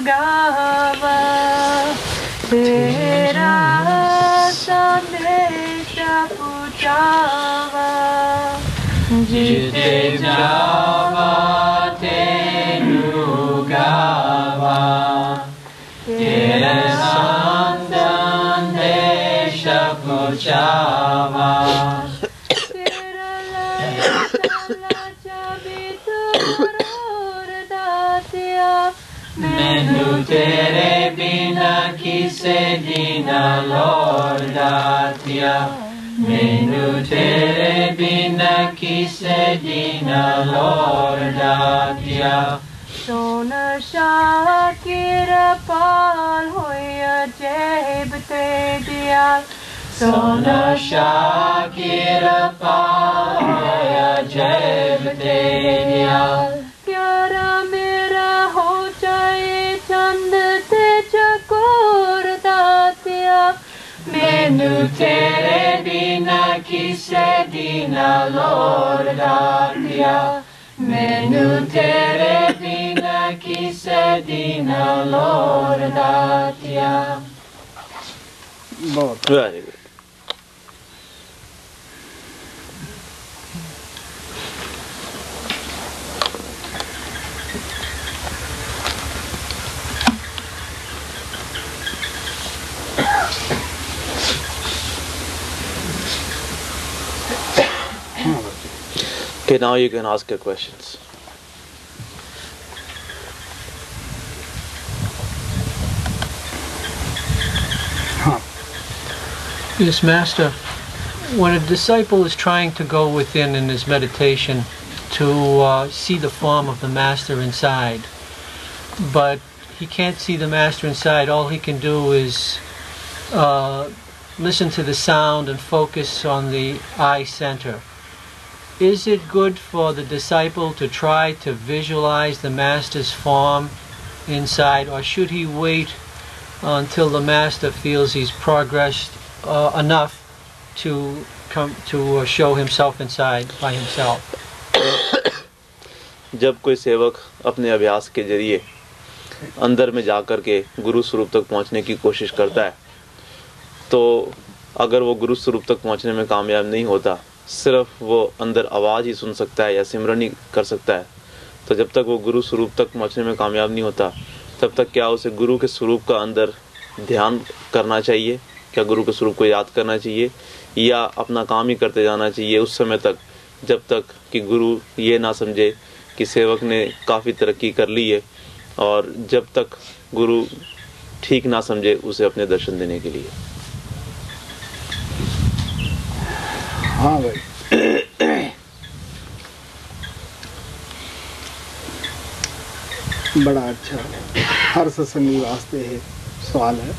गावा, तेरा संदेश पहुँचावा, जिते जावा तेनु गावा, तेरा संदेश पहुँचावा, तेरा लाचा बितुर दातिया, मैनू तेरे बिना किसे दीना लोड़ दातिया, मैनू तेरे बिना किसे दीना लोड़ दातिया, सोना शाकिर पाल होया जेब ते दिया, सोना शाकिर पाल होया जेब ते दिया, प्यारा मेरा हो जाए चंद ते चकोर दातिया, मैनू तेरे बिना किसे दीना लोड़ दातिया, मैनू तेरे बिना किसे दीना लोड़ दातिया। बहुत very good. Okay, now you can ask your questions. Yes, Master. When a disciple is trying to go within in his meditation to see the form of the Master inside, but he can't see the Master inside, all he can do is listen to the sound and focus on the eye center. Is it good for the disciple to try to visualize the Master's form inside, or should he wait until the Master feels he's progressed enough to come to show himself inside by himself? जब कोई सेवक अपने अभ्यास के जरिए अंदर में जाकर के गुरु स्वरूप तक पहुंचने की कोशिश करता है, तो अगर वो गुरु स्वरूप तक पहुंचने में कामयाब नहीं होता, सिर्फ वो अंदर आवाज़ ही सुन सकता है या सिमरन ही कर सकता है, तो जब तक वो गुरु स्वरूप तक पहुंचने में कामयाब नहीं होता, तब तक क्या उसे गुरु के स्वरूप का अंदर ध्यान करना चाहिए, क्या गुरु के स्वरूप को याद करना चाहिए, या अपना काम ही करते जाना चाहिए उस समय तक जब तक कि गुरु ये ना समझे कि सेवक ने काफ़ी तरक्की कर ली है, और जब तक गुरु ठीक ना समझे उसे अपने दर्शन देने के लिए। हाँ भाई, बड़ा अच्छा हर सत्संगी वास्ते है सवाल है।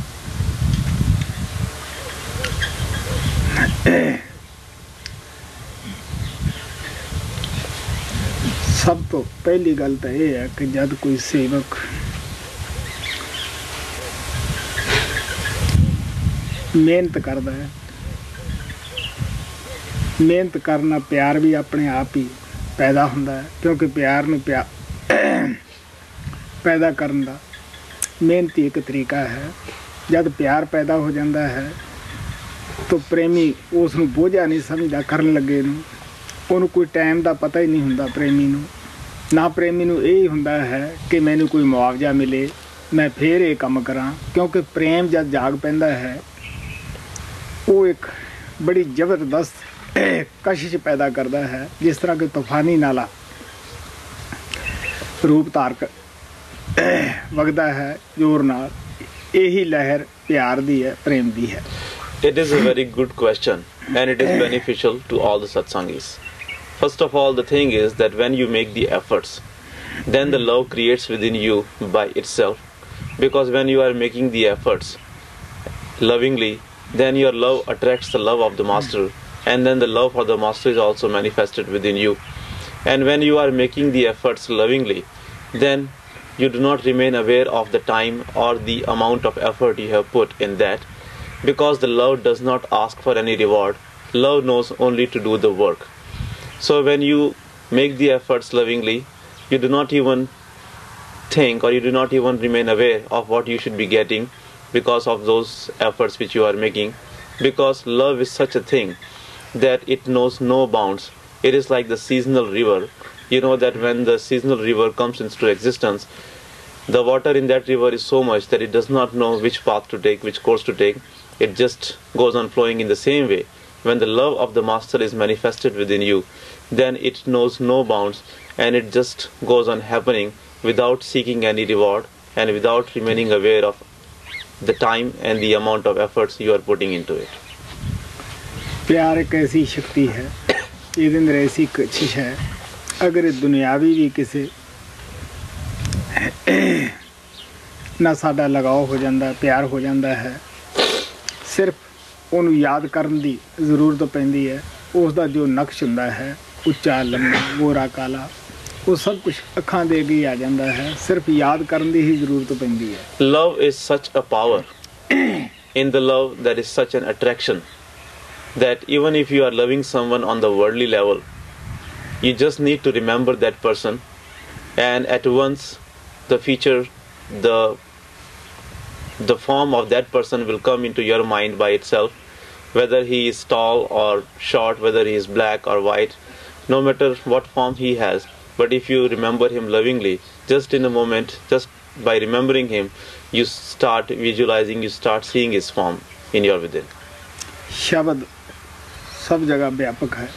सब तो पहली गल तो यह है कि जब कोई सेवक मेहनत करता है, मेहनत करना प्यार भी अपने आप ही पैदा होता है, क्योंकि प्यार में पैदा करने का मेहनत ही एक तरीका है। जब प्यार पैदा हो जाता है तो प्रेमी उसनू बोझा नहीं समझदा करन लगे नू, उन्होंने कोई टाइम का पता ही नहीं होंदा। प्रेमी नू ना प्रेमी नू यही होंदा है कि मैनू कोई मुआवजा मिले, मैं फिर ये काम करा, क्योंकि प्रेम जब जाग पैंदा है वो एक बड़ी ज़बरदस्त कशिश पैदा करता है, जिस तरह के तूफानी नाला रूप धार कर वगदा है जोर नाल, यही लहर प्यार दी है, प्रेम दी है। It is a very good question and it is beneficial to all the satsangis. First of all, the thing is that when you make the efforts, then the love creates within you by itself, because when you are making the efforts lovingly, then your love attracts the love of the master, and then the love for the master is also manifested within you. And when you are making the efforts lovingly, then you do not remain aware of the time or the amount of effort you have put in that, because the love does not ask for any reward. Love knows only to do the work. So when you make the efforts lovingly, you do not even think, or you do not even remain aware of what you should be getting because of those efforts which you are making, because love is such a thing that it knows no bounds. It is like the seasonal river. You know that when the seasonal river comes into existence, the water in that river is so much that it does not know which path to take, which course to take. It just goes on flowing in the same way. When the love of the Master is manifested within you, then it knows no bounds, and it just goes on happening without seeking any reward and without remaining aware of the time and the amount of efforts you are putting into it. प्यार एक ऐसी शक्ति है, ये अंदर ऐसी कशिश है, अगर ये दुनियावी भी किसी ना साडा लगाव हो जाता, प्यार हो जाता है, सिर्फ उन्हें याद करने की जरूरत पैंदी है। उसका जो नक्श हुंदा है, उच्चा लम्बा गोरा काला, वो सब कुछ अखां दे के आ जाता है, सिर्फ याद करने की ही जरूरत पैंदी है। Love is such a power. In the love, there is such an attraction that even if you are loving someone on the worldly level, you just need to remember that person, and at once the feature, the form of that person will come into your mind by itself, whether he is tall or short, whether he is black or white, no matter what form he has. But if you remember him lovingly, just in a moment, just by remembering him, you start visualizing, you start seeing his form in your within. शब्द सब जगह व्यापक है।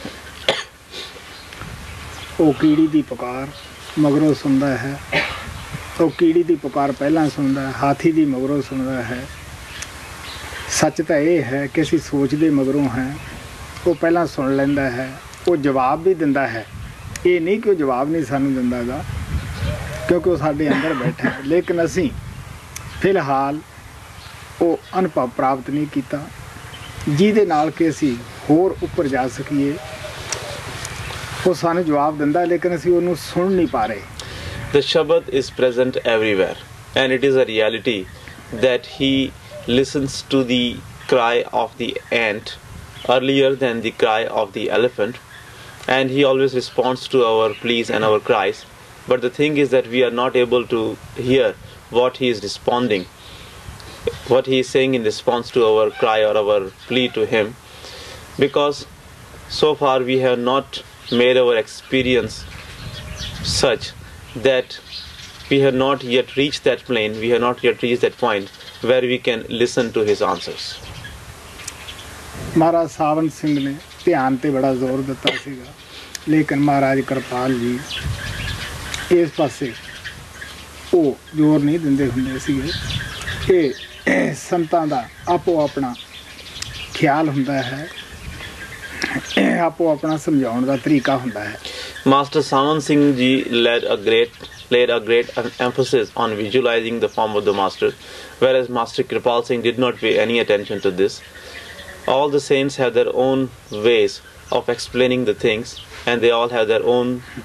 वो कीड़ी दी पुकार मगरों सुनता है, वो कीड़ी दी पुकार पहला सुनता है, हाथी दी मगरों सुनता है। सच तो ये है कि असीं सोचते मगरों हैं, वो पहला सुन लेंदा है, वो जवाब भी दिंदा है। ये नहीं कि वो जवाब नहीं सानू दिंदा गा, क्योंकि वो साडे अंदर बैठा है, लेकिन असीं फिलहाल वो अनुभव प्राप्त नहीं किया ਜਿਹਦੇ ਨਾਲ ਕਿ ਅਸੀਂ ਹੋਰ ਉੱਪਰ ਜਾ ਸਕੀਏ। ਉਹ ਸਾਨੂੰ ਜਵਾਬ ਦਿੰਦਾ, ਲੇਕਿਨ ਅਸੀਂ ਉਹਨੂੰ ਸੁਣ ਨਹੀਂ ਪਾ ਰਹੇ। The Shabad is present everywhere, and it is a reality that he listens to the cry of the ant earlier than the cry of the elephant, and he always responds to our pleas and our cries. But the thing is that we are not able to hear what he is responding, what he is saying in response to our cry or our plea to him, because so far we have not made our experience such that we have not yet reached that plane, we have not yet reached that point where we can listen to his answers. महाराज सावन सिंह ने ध्यान ते बड़ा जोर दिता सीगा, लेकिन महाराज कृपाल जी इस पासे वो जोर नहीं दिंदे हुंदे सीगे। ये संतां दा आपो अपना ख्याल हुंदा है, आपो अपना समझाउण दा तरीका हुंदा है। Master Sawan Singh ji laid a great emphasis on visualizing the form of the Master, whereas Master Kripal Singh did not pay any attention to this. All the saints have their own ways of explaining the things, and they all have their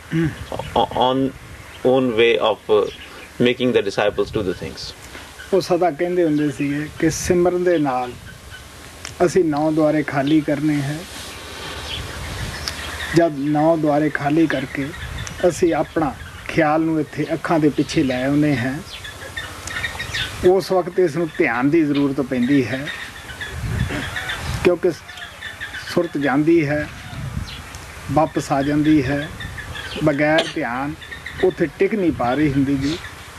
own way of making the disciples do the things. ਉਹ ਸਦਾ ਕਹਿੰਦੇ ਹੁੰਦੇ ਸੀਗੇ ਕਿ ਸਿਮਰਨ ਦੇ ਨਾਲ ਅਸੀਂ 9 ਦੁਆਰੇ ਖਾਲੀ ਕਰਨੇ ਹੈ। ਜਦ 9 ਦੁਆਰੇ ਖਾਲੀ ਕਰਕੇ ਅਸੀਂ ਆਪਣਾ ਖਿਆਲ ਨੂੰ ਇੱਥੇ ਅੱਖਾਂ ਦੇ ਪਿੱਛੇ ਲੈ ਆਉਂਦੇ ਹਾਂ, ਉਸ ਵਕਤ ਇਸ ਨੂੰ ਧਿਆਨ ਦੀ ਜ਼ਰੂਰਤ ਪੈਂਦੀ ਹੈ, ਕਿਉਂਕਿ ਸੁਰਤ ਜਾਂਦੀ ਹੈ, ਵਾਪਸ ਆ ਜਾਂਦੀ ਹੈ, ਬਗੈਰ ਧਿਆਨ ਉੱਥੇ ਟਿਕ ਨਹੀਂ ਪਾ ਰਹੀ ਹੁੰਦੀ ਜੀ।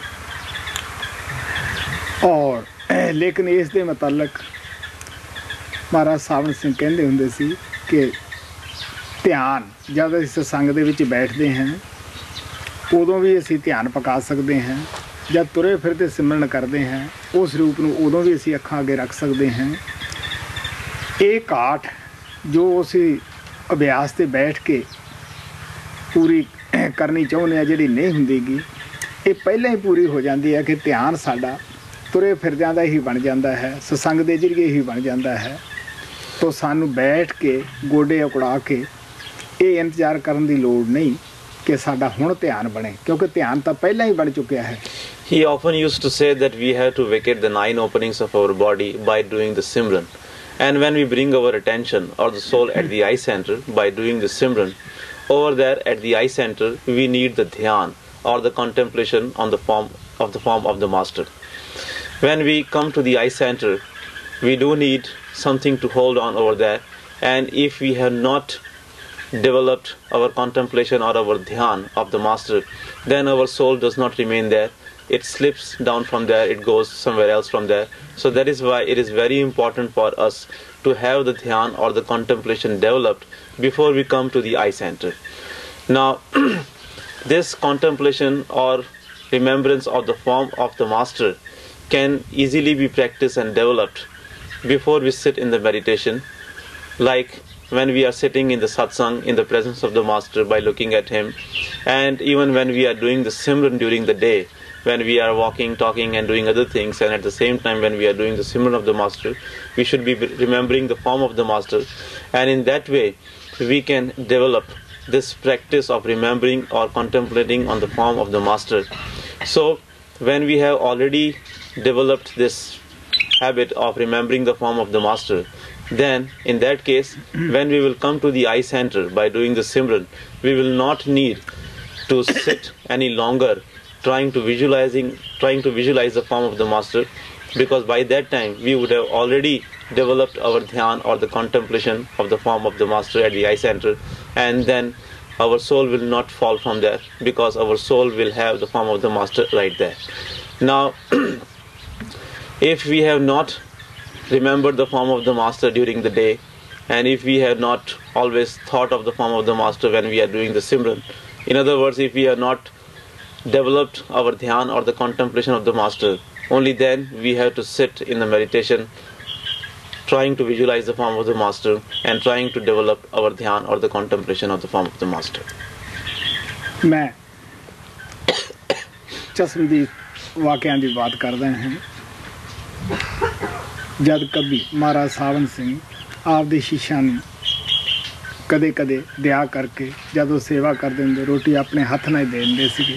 और लेकिन इस दे मुतालक महाराज सावन सिंह कहते हुंदे सी कि ध्यान जब असीं सत्संग दे विच बैठते हैं उदों भी असीं ध्यान पका सकते हैं, जब तुरे फिरते सिमरन करते हैं उस रूप नूं उदों भी असीं अखां अगे रख सकते हैं। ये घाट जो असीं अभ्यास ते बैठ के पूरी करनी चाहुंदे आ, जिहड़ी नहीं हुंदीगी, ये पहलां ही पूरी हो जाती है कि ध्यान साडा तुरे फिरदियां दा ही बन जाता है, सत्संग के जरिए ही बन जाता है। तो सानू बैठ के गोडे उकड़ा के ये इंतजार करने की लोड़ नहीं कि साडा हुण ध्यान बने, क्योंकि ध्यान तो पहला ही बन चुका है। He often used to say that we have to vacate the 9 openings of our body by doing the Simran, and when we bring our attention or the soul at the eye center by doing the Simran, over there at the eye center we need the dhyan or the contemplation on the form of the master. When we come to the eye center, we do need something to hold on over there, and if we have not developed our contemplation or our dhyan of the master, then our soul does not remain there. It slips down from there, it goes somewhere else from there. So that is why it is very important for us to have the dhyan or the contemplation developed before we come to the eye center. Now, this contemplation or remembrance of the form of the master can easily be practiced and developed before we sit in the meditation, like when we are sitting in the satsang in the presence of the master by looking at him, and even when we are doing the simran during the day, when we are walking, talking and doing other things, and at the same time when we are doing the simran of the master, we should be remembering the form of the master, and in that way we can develop this practice of remembering or contemplating on the form of the master. So when we have already developed this habit of remembering the form of the master, then in that case, when we will come to the eye center by doing the simran, we will not need to sit any longer trying to visualize the form of the master, because by that time we would have already developed our dhyan or the contemplation of the form of the master at the eye center, and then our soul will not fall from there, because our soul will have the form of the master right there. Now, if we have not remembered the form of the master during the day, and if we have not always thought of the form of the master when we are doing the simran, in other words, if we have not developed our dhyan or the contemplation of the master, only then we have to sit in the meditation trying to visualize the form of the master and trying to develop our dhyan or the contemplation of the form of the master. मैं चश्मदीद वाक़ियां दी बात करदा हां। जद कभी महाराज सावन सिंह आपदे शिष्यां नूं कदे कदे दिया करके जदों सेवा करदे हुंदे रोटी अपने हथ नाल दे दिंदे सीगे,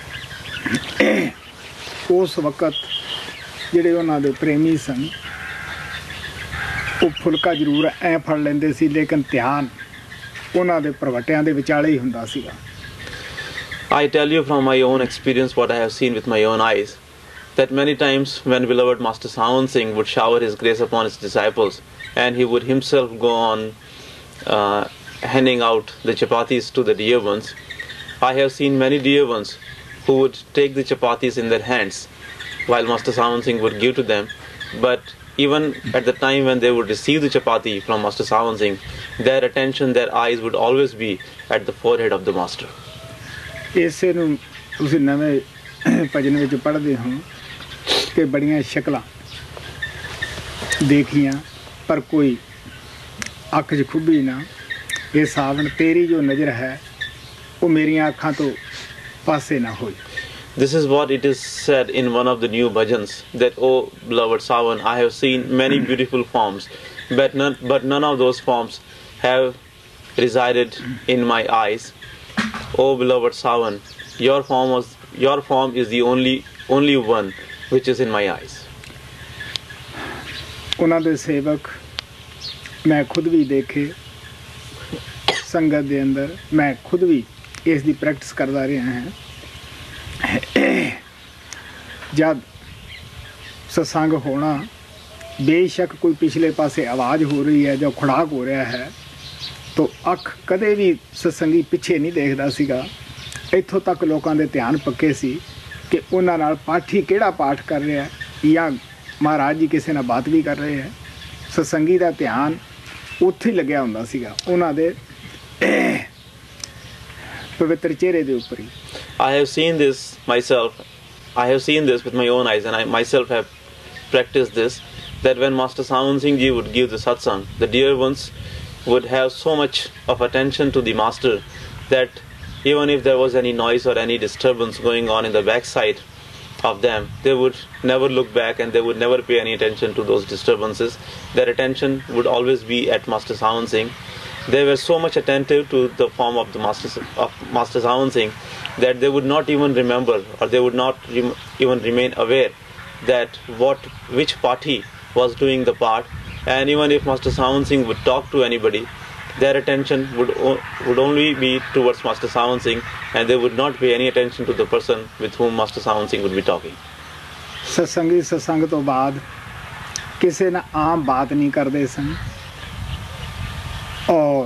उस वक्त ਜਿਹੜੇ ਉਹਨਾਂ ਦੇ ਪ੍ਰੇਮੀ ਸਨ ਉਹ ਫੁਲਕਾ ਜ਼ਰੂਰ ਐ ਫੜ ਲੈਂਦੇ ਸੀ, ਲੇਕਿਨ ਧਿਆਨ ਉਹਨਾਂ ਦੇ ਪ੍ਰਵਟਿਆਂ ਦੇ ਵਿਚਾਲੇ ਹੀ ਹੁੰਦਾ ਸੀਗਾ। I tell you from my own experience what I have seen with my own eyes, that many times when beloved Master Sawan Singh would shower his grace upon his disciples, and he would himself go on handing out the chapatis to the dear ones, I have seen many dear ones who would take the chapatis in their hands while Master Sawan Singh would give to them, but even at the time when they would receive the chapati from Master Sawan Singh, their attention, their eyes would always be at the forehead of the master. ਇਸੇ ਨੂੰ ਤੁਸੀਂ ਨਵੇਂ ਭਜਨ ਵਿੱਚ ਪੜ੍ਹਦੇ ਹੋ ਕਿ ਬੜੀਆਂ ਸ਼ਕਲਾਂ ਦੇਖੀਆਂ ਪਰ ਕੋਈ ਅੱਖ 'ਚ ਖੁੱਭੀ ਨਾ, ਇਹ ਸਾਵਣ ਤੇਰੀ ਜੋ ਨਜ਼ਰ ਹੈ ਉਹ ਮੇਰੀਆਂ ਅੱਖਾਂ ਤੋਂ ਪਾਸੇ ਨਾ ਹੋਈ। This is what it is said in one of the new bhajans, that, "O beloved Sawan, I have seen many beautiful forms, but none of those forms have resided in my eyes. O beloved Sawan, your form is the only one which is in my eyes." ਉਹਨਾਂ ਦੇ ਸੇਵਕ ਮੈਂ ਖੁਦ ਵੀ ਦੇਖੇ ਸੰਗਤ ਦੇ ਅੰਦਰ, ਮੈਂ ਖੁਦ ਵੀ ਇਸ ਦੀ ਪ੍ਰੈਕਟਿਸ ਕਰਦਾ ਰਿਹਾ ਹਾਂ। जब सत्संग होना, बेशक कोई पिछले पासे आवाज़ हो रही है, जो खुड़ाक हो रहा है, तो अख कदे भी सत्संगी पिछे नहीं देखदा सीगा। इत्थों तक लोगों के ध्यान पक्के सी कि उन्हां नाल पाठी किहड़ा पाठ कर रहा है या महाराज जी किसी नाल बात भी कर रहे हैं। सत्संगी का ध्यान उत्थे ही लग्या हुंदा सीगा, उन्हां दे पवित्र चेहरे दे उपर ही। I have seen this myself. I have seen this with my own eyes, and I myself have practiced this, that when Master Sawan Singh Ji would give the satsang, the dear ones would have so much of attention to the master that even if there was any noise or any disturbance going on in the backside of them, they would never look back and they would never pay any attention to those disturbances. Their attention would always be at Master Sawan Singh. They were so much attentive to the form of the Master Sawan Singh that they would not even remember, or they would not even remain aware that which party was doing the part. And even if Master Sawan Singh would talk to anybody, their attention would only be towards Master Sawan Singh, and they would not pay any attention to the person with whom Master Sawan Singh would be talking. सत्संगी सत्संग तो बाद किसी ने आम बात नहीं करते सन और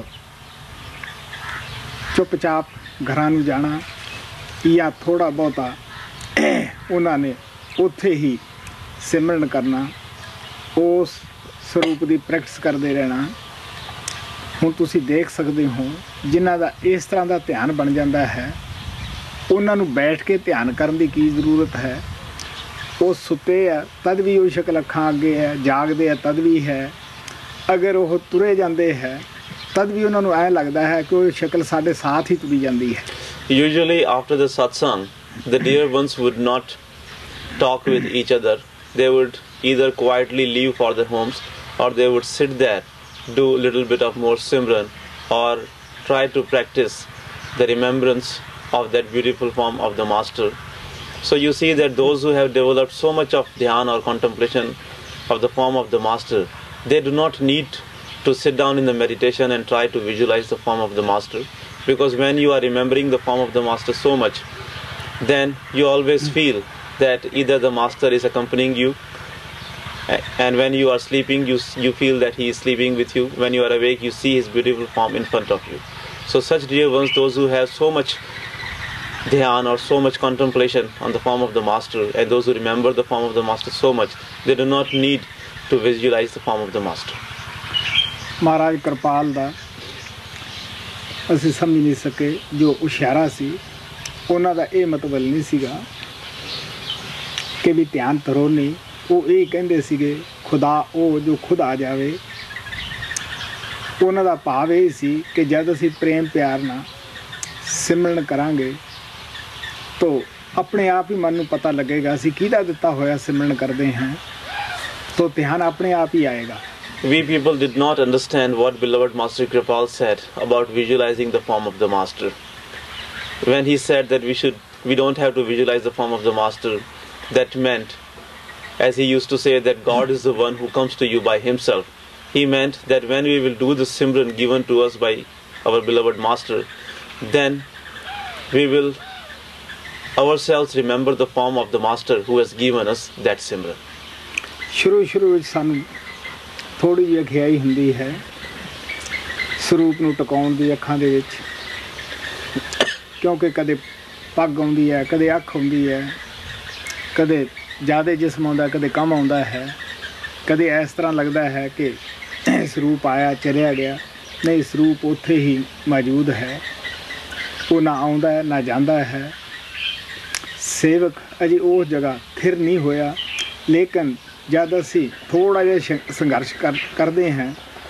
चुपचाप घरां नूं जाना या थोड़ा बहुता उन्होंने उत्थे ही सिमरन करना, उस स्वरूप की प्रैक्टिस करते रहना। हुण तुसीं देख सकते हो जिन्हां दा इस तरह का ध्यान बन जाता है, उन्हां नूं बैठ के ध्यान करने की की जरूरत है। वो सुते है तद भी वो शक्ल अखां अगे है, जागते है तद भी है, अगर वो तुरे जाते हैं तद भी उन्होंने ऐ लगता है कि वो शक्ल साढ़े साथ ही तुरी जाती है। Usually after the satsang, the dear ones would not talk with each other. They would either quietly leave for their homes, or they would sit there, do a little bit of more simran, or try to practice the remembrance of that beautiful form of the Master. So you see that those who have developed so much of dhyan or contemplation of the form of the Master, they do not need to sit down in the meditation and try to visualize the form of the Master, because when you are remembering the form of the Master so much, then you always feel that either the Master is accompanying you, and when you are sleeping you feel that he is sleeping with you. When you are awake, you see his beautiful form in front of you. So such dear ones, those who have so much dhyan or so much contemplation on the form of the Master, and those who remember the form of the Master so much, they do not need to visualize the form of the Master. महाराज कृपाल दा ਅਸੀਂ ਸਮਝ नहीं सके जो इशारा सी ਉਹਨਾਂ ਦਾ ਇਹ ਮਤਲਬ ਨਹੀਂ ਸੀਗਾ ਕਿ ਵੀ ਧਿਆਨ ਧਰੋ ਨਹੀਂ। ਉਹ ਇਹ ਕਹਿੰਦੇ ਸੀਗੇ ਖੁਦਾ ਉਹ ਜੋ ਖੁਦ ਆ ਜਾਵੇ। ਉਹਨਾਂ ਦਾ ਭਾਵ ਇਹ ਸੀ ਕਿ ਜਦ ਅਸੀਂ ਪ੍ਰੇਮ ਪਿਆਰ ਨਾਲ ਸਿਮਰਨ ਕਰਾਂਗੇ ਤਾਂ ਆਪਣੇ ਆਪ ਹੀ ਮਨ ਨੂੰ ਪਤਾ ਲੱਗੇਗਾ ਅਸੀਂ ਕਿਹਦਾ ਦਿੱਤਾ ਹੋਇਆ ਸਿਮਰਨ ਕਰਦੇ ਹਾਂ, ਤਾਂ ਧਿਆਨ ਆਪਣੇ ਆਪ ਹੀ ਆਏਗਾ। We people did not understand what beloved Master Kripal said about visualizing the form of the Master. When he said that we don't have to visualize the form of the Master, that meant, as he used to say, that God is the one who comes to you by himself. He meant that when we will do the Simran given to us by our beloved Master, then we will ourselves remember the form of the Master who has given us that Simran. ਸ਼ੁਰੂ ਵਿੱਚ ਸਾਨੂੰ ਥੋੜੀ ਜਿਹੀ ਅਖਿਆਈ ਹੁੰਦੀ ਹੈ ਸਰੂਪ ਨੂੰ ਟਿਕਾਉਣ ਦੀ ਅੱਖਾਂ ਦੇ ਵਿੱਚ, ਕਿਉਂਕਿ ਕਦੇ ਪੱਗ ਆਉਂਦੀ ਹੈ, ਕਦੇ ਅੱਖ ਆਉਂਦੀ ਹੈ, ਕਦੇ ਜ਼ਿਆਦਾ ਜਿਸਮ ਆਉਂਦਾ, ਕਦੇ ਕਮ ਆਉਂਦਾ ਹੈ, ਕਦੇ ਇਸ ਤਰ੍ਹਾਂ ਲੱਗਦਾ ਹੈ ਕਿ ਸਰੂਪ ਆਇਆ ਚਲਿਆ ਗਿਆ। ਨਹੀਂ, ਸਰੂਪ ਉੱਥੇ ਹੀ ਮੌਜੂਦ ਹੈ, ਉਹ ਨਾ ਆਉਂਦਾ ਹੈ ਨਾ ਜਾਂਦਾ ਹੈ। ਸੇਵਕ ਅਜੇ ਉਸ ਜਗ੍ਹਾ ਥਿਰ ਨਹੀਂ ਹੋਇਆ, ਲੇਕਿਨ जब असी थोड़ा जिहा संघर्ष करते हैं,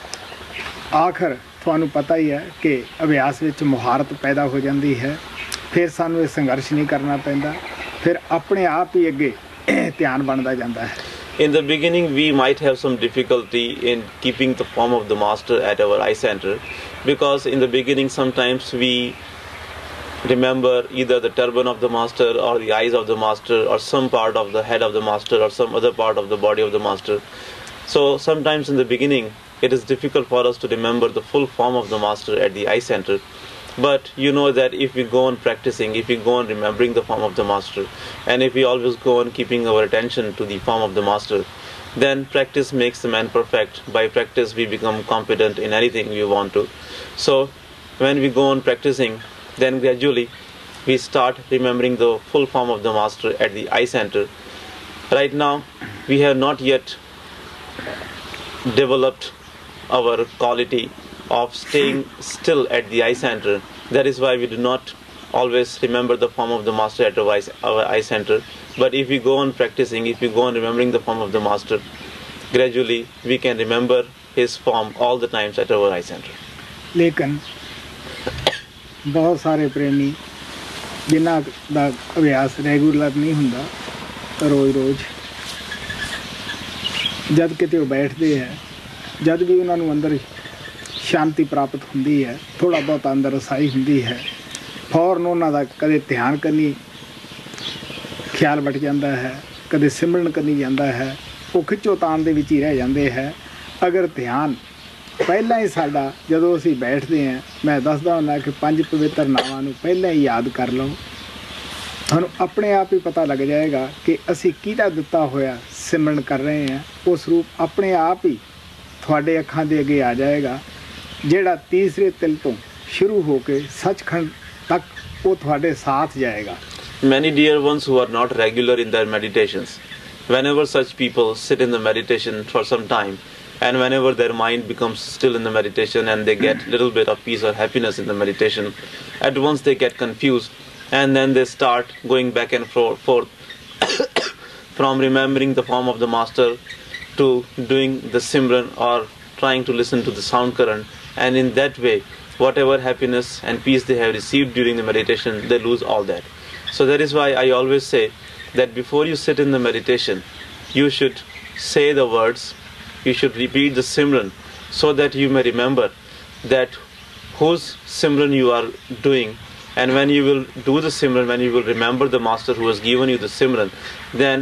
आखिर तुहानू पता ही है कि अभ्यास विच मुहारत पैदा हो जाती है, फिर सानू ये संघर्ष नहीं करना पैंदा, फिर अपने आप ही अगे ध्यान बनता जाता है। In the beginning we might have some difficulty in keeping the form of the Master at our eye center, because in the beginning sometimes we remember either the turban of the Master or the eyes of the Master or some part of the head of the Master or some other part of the body of the Master. So sometimes in the beginning it is difficult for us to remember the full form of the Master at the eye center. But you know that if we go on practicing, if we go on remembering the form of the Master, and if we always go on keeping our attention to the form of the Master, then practice makes the man perfect. By practice we become competent in anything we want to. So when we go on practicing, then gradually we start remembering the full form of the Master at the eye center. Right now we have not yet developed our quality of staying still at the eye center. That is why we do not always remember the form of the Master at our eye center. But if we go on practicing, if we go on remembering the form of the Master, gradually we can remember his form all the times at our eye center. लेकिन बहुत सारे प्रेमी जिन्हां दा अभ्यास regular नहीं हुंदा, रोज़ जद किते वो बैठते हैं, जद भी उन्होंने अंदर शांति प्राप्त होंदी है, थोड़ा बहुत अंदर रसाई होंदी है, फौरन उन्हां दा कदे ध्यान करनी ख्याल बट जाता है, कदे सिमरन करनी जाता है, वो खिच्चो तान दे विच ही रह जाते हैं। अगर ध्यान ਪਹਿਲਾਂ ਹੀ ਸਾਡਾ ਜਦੋਂ ਅਸੀਂ ਬੈਠਦੇ ਹਾਂ, ਮੈਂ ਦੱਸਦਾ ਹੁੰਦਾ ਕਿ 5 ਪਵਿੱਤਰ ਨਾਵਾਂ ਨੂੰ ਪਹਿਲਾਂ ਹੀ ਯਾਦ ਕਰ ਲਓ। ਤੁਹਾਨੂੰ ਆਪਣੇ ਆਪ ਹੀ ਪਤਾ ਲੱਗ ਜਾਏਗਾ ਕਿ ਅਸੀਂ ਕਿਹਦਾ ਦਿੱਤਾ ਹੋਇਆ ਸਿਮਰਨ ਕਰ ਰਹੇ ਹਾਂ। ਉਹ ਸਰੂਪ ਆਪਣੇ ਆਪ ਹੀ ਤੁਹਾਡੇ ਅੱਖਾਂ ਦੇ ਅੱਗੇ ਆ ਜਾਏਗਾ, ਜਿਹੜਾ ਤੀਸਰੇ ਤਿਲ ਤੋਂ ਸ਼ੁਰੂ ਹੋ ਕੇ ਸੱਚਖੰਡ ਤੱਕ ਉਹ ਤੁਹਾਡੇ ਸਾਥ ਜਾਏਗਾ। Many dear ones who are not regular in their meditations, whenever such people sit in the meditation for some time, and whenever their mind becomes still in the meditation and they get little bit of peace or happiness in the meditation, at once they get confused, and then they start going back and forth from remembering the form of the master to doing the simran or trying to listen to the sound current, and in that way whatever happiness and peace they have received during the meditation, they lose all that. So that is why I always say that before you sit in the meditation, you should say the words, you should repeat the simran, so that you may remember that whose simran you are doing. And when you will do the simran, when you will remember the master who has given you the simran, then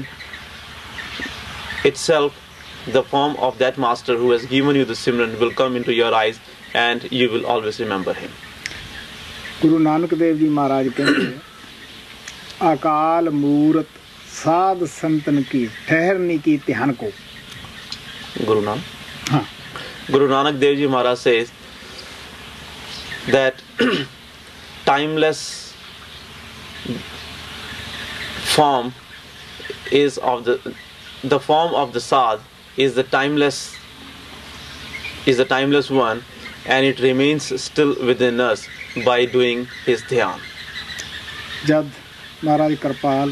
itself the form of that master who has given you the simran will come into your eyes and you will always remember him. Guru Nanak Dev Ji Maharaj कहते हैं, अकाल मूरत साध संतन की ठहरनी की ध्यान को। Guru Nanak? हाँ। Guru Nanak Dev Ji Maharaj says that timeless form is of the form of the sadh is the timeless one, and it remains still within us by doing his dhyan. जब महाराज कृपाल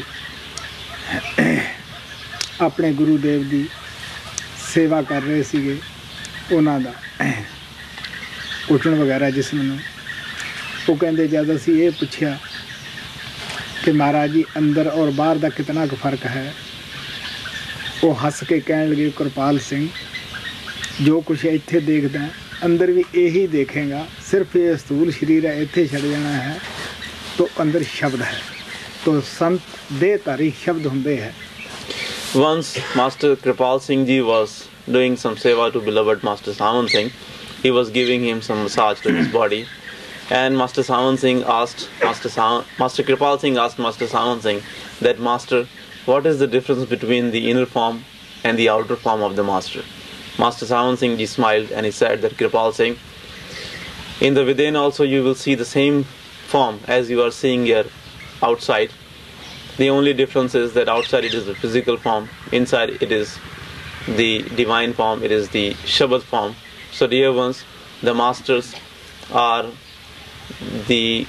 ਆਪਣੇ ਗੁਰੂ ਦੇਵ ਦੀ ਸੇਵਾ ਕਰ ਰਹੇ ਸੀਗੇ, ਉਹਨਾਂ ਦਾ ਉੱਠਣ ਵਗੈਰਾ ਜਿਸਮ ਨੂੰ, ਉਹ ਕਹਿੰਦੇ ਜਦ ਅਸੀਂ ਇਹ ਪੁੱਛਿਆ ਕਿ ਮਹਾਰਾਜ ਜੀ ਅੰਦਰ ਔਰ ਬਾਹਰ ਦਾ ਕਿਤਨਾ ਕੁ ਫਰਕ ਹੈ, ਉਹ ਹੱਸ ਕੇ ਕਹਿਣ ਲੱਗੇ, ਕਿਰਪਾਲ ਸਿੰਘ ਜੋ ਕੁਛ ਇੱਥੇ ਦੇਖਦਾ ਅੰਦਰ ਵੀ ਇਹੀ ਦੇਖੇਗਾ, ਸਿਰਫ ਇਹ ਸਥੂਲ ਸਰੀਰ ਹੈ, ਇੱਥੇ ਛੱਡ ਜਾਣਾ ਹੈ तो अंदर शब्द है, तो संत देहधारी शब्द होंगे हैं। Once Master Kripal Singh Ji was doing some seva to beloved Master Sawan Singh. He was giving him some massage to his body, and Master Kripal Singh asked Master Sawan Singh that, Master, what is the difference between the inner form and the outer form of the master? Master Sawan Singh Ji smiled and he said that, Kripal Singh, in the within also you will see the same form as you are seeing here outside. The only difference is that outside it is the physical form, inside it is the divine form, it is the Shabad form. So dear ones, the masters are the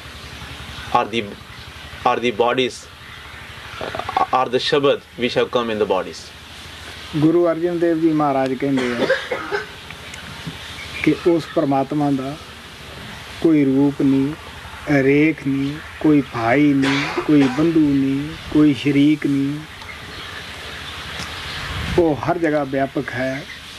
bodies, are the Shabad which have come in the bodies. Guru Arjan Dev Ji Maharaj कहते हैं कि उस परमात्मा का कोई रूप नहीं, रेख नहीं, कोई भाई नहीं, कोई बंधु नहीं, कोई शरीक नहीं, वो हर जगह व्यापक है।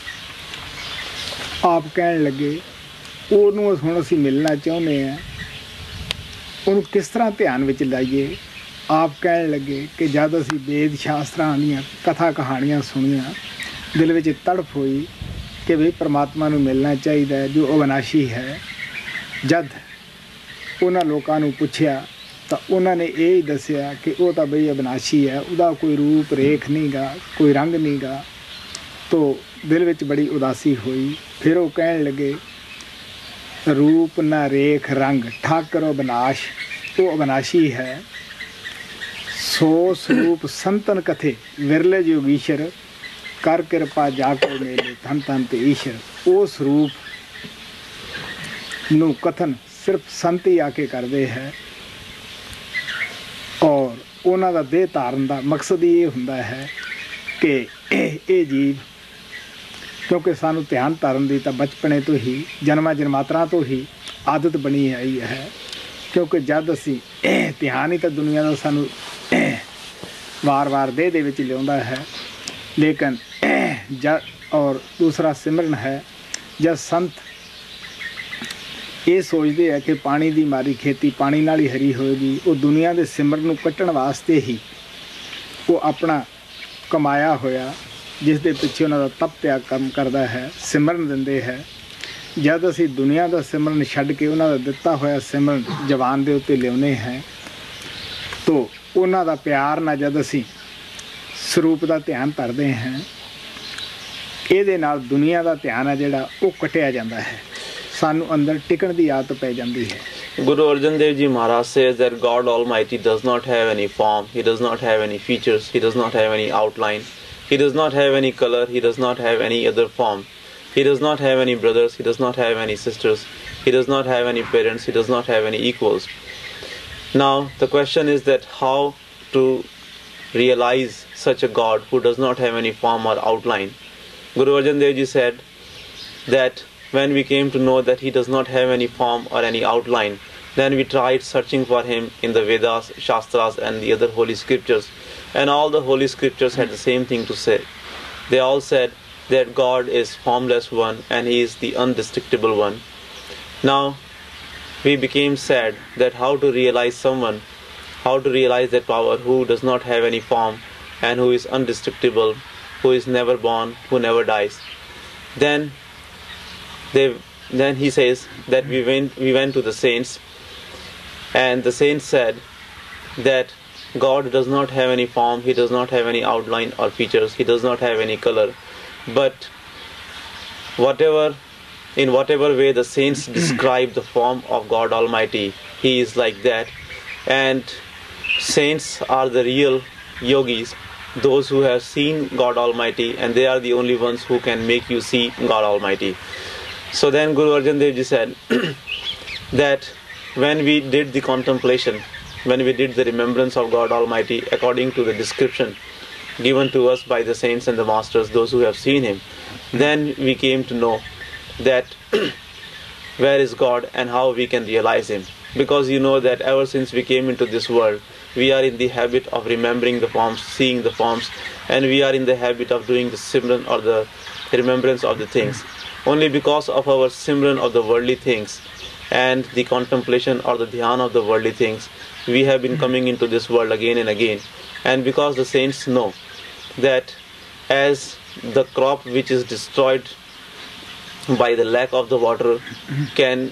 आप कहने लगे ਉਹਨੂੰ ਹੁਣ ਅਸੀਂ ਮਿਲਣਾ ਚਾਹੁੰਦੇ ਹਾਂ, ਉਹਨੂੰ ਕਿਸ ਤਰ੍ਹਾਂ ਧਿਆਨ ਵਿੱਚ ਲਾਈਏ। ਆਪ ਕਹਿਣ ਲੱਗੇ ਕਿ ਜਦ ਅਸੀਂ ਵੇਦ ਸ਼ਾਸਤਰਾਂ ਦੀਆਂ ਕਥਾ ਕਹਾਣੀਆਂ ਸੁਣੀਆਂ, ਦਿਲ ਵਿੱਚ ਤੜਫ ਹੋਈ ਕਿ ਵੀ ਪਰਮਾਤਮਾ ਨੂੰ ਮਿਲਣਾ ਚਾਹੀਦਾ ਹੈ ਜੋ ਅਵਿਨਾਸ਼ੀ ਹੈ। ਜਦ ਉਹਨਾਂ ਲੋਕਾਂ ਨੂੰ ਪੁੱਛਿਆ ਤਾਂ ਉਹਨਾਂ ਨੇ ਇਹ ਹੀ ਦੱਸਿਆ ਕਿ ਉਹ ਤਾਂ ਬਈ ਅਵਿਨਾਸ਼ੀ ਹੈ, ਉਹਦਾ ਕੋਈ ਰੂਪ ਰੇਖ ਨਹੀਂ ਗਾ, ਕੋਈ ਰੰਗ ਨਹੀਂ ਗਾ। ਤੋ ਦਿਲ ਵਿੱਚ ਬੜੀ ਉਦਾਸੀ ਹੋਈ। ਫਿਰ ਉਹ ਕਹਿਣ ਲੱਗੇ, रूप न रेख रंग ठाकर अविनाश, वो अविनाशी है। सो स्वरूप संतन कथे विरले योगीश्वर, कर कृपा जाको मेले धन धन ते ईश्वर। वो स्वरूप नू कथन सिर्फ संत ही आके करते हैं, और उन्हां दा देह धारण का मकसद ये हुंदा है कि ये जीव, क्योंकि सानू ध्यान धारण की तो बचपने तो ही जन्मा जन्मांतरां तो ही आदत बनी आई है। क्योंकि जब असी ध्यान ही तो दुनिया का सानू वार वार देह दे विच लिआउंदा है, लेकिन जब और दूसरा सिमरन है, जब संत ये सोचते हैं कि पानी की मारी खेती पानी नाल ही हरी होएगी, वो दुनिया के सिमरन नूं कट्टण वास्ते ही वो अपना कमाया होया जिस दे पिछे उन्हां दा तप त्याग काम करदा है, सिमरन दिंदे है। जद असी दुनिया का सिमरन छड्ड के उन्हां दा दिता होया सिमरन जवान दे उत्ते लियाउने हैं तो उन्हां दा प्यार ना जद असी ਸਰੂਪ ਦਾ ਧਿਆਨ ਧਰਦੇ हैं ਇਹਦੇ ਨਾਲ ਦੁਨੀਆ ਦਾ ਧਿਆਨ ਹੈ ਜਿਹੜਾ ਉਹ ਕਟਿਆ ਜਾਂਦਾ ਹੈ ਸਾਨੂੰ ਅੰਦਰ ਟਿਕਣ ਦੀ ਆਦਤ ਪੈ ਜਾਂਦੀ ਹੈ Guru Arjan Dev Ji Maharaj says that God Almighty does not have any form, He does not have any features, He does not have any outline, He does not have any color, He does not have any other form, He does not have any brothers, He does not have any sisters, He does not have any parents, He does not have any equals. Now the question is that how to realize such a God who does not have any form or outline. Guru Arjan Dev Ji said that when we came to know that He does not have any form or any outline, then we tried searching for Him in the Vedas, Shastras and the other holy scriptures, and all the holy scriptures had the same thing to say. They all said that God is formless one and He is the undestructible one. Now we became sad that how to realize someone, how to realize that power who does not have any form and who is undestructible, who is never born, who never dies. Then he says that we went to the saints, and the saints said that God does not have any form, He does not have any outline or features, He does not have any color, but in whatever way the saints describe the form of God Almighty, He is like that. And saints are the real yogis, those who have seen God Almighty, and they are the only ones who can make you see God Almighty. So then Guru Arjan Dev Ji said that when we did the contemplation, when we did the remembrance of God Almighty according to the description given to us by the saints and the masters, those who have seen Him, then we came to know that where is God and how we can realize Him. Because you know that ever since we came into this world, we are in the habit of remembering the forms, seeing the forms, and we are in the habit of doing the simran or the remembrance of the things. Only because of our simran of the worldly things and the contemplation or the dhyan of the worldly things, we have been coming into this world again and again. And because the saints know that as the crop which is destroyed by the lack of the water can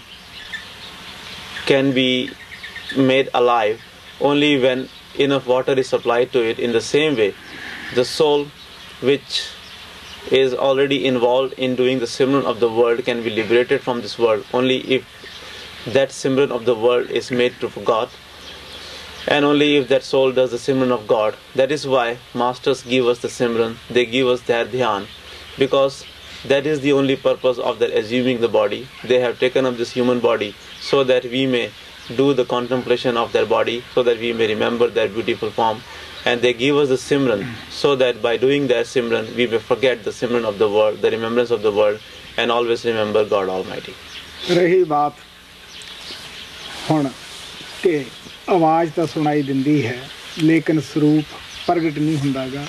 be made alive only when enough water is supplied to it, in the same way the soul which is already involved in doing the simran of the world can be liberated from this world only if that simran of the world is made to forgot, and only if that soul does the simran of God. That is why masters give us the simran, they give us their dhyan, because that is the only purpose of their assuming the body. They have taken up this human body so that we may do the contemplation of their body, so that we may remember their beautiful form, and they give us the simran so that by doing their simran we may forget the simran of the world, the remembrance of the world, and always remember God Almighty. रही बात हुण कि आवाज़ तो सुनाई दिंदी है लेकिन स्वरूप प्रगट नहीं हुंदागा।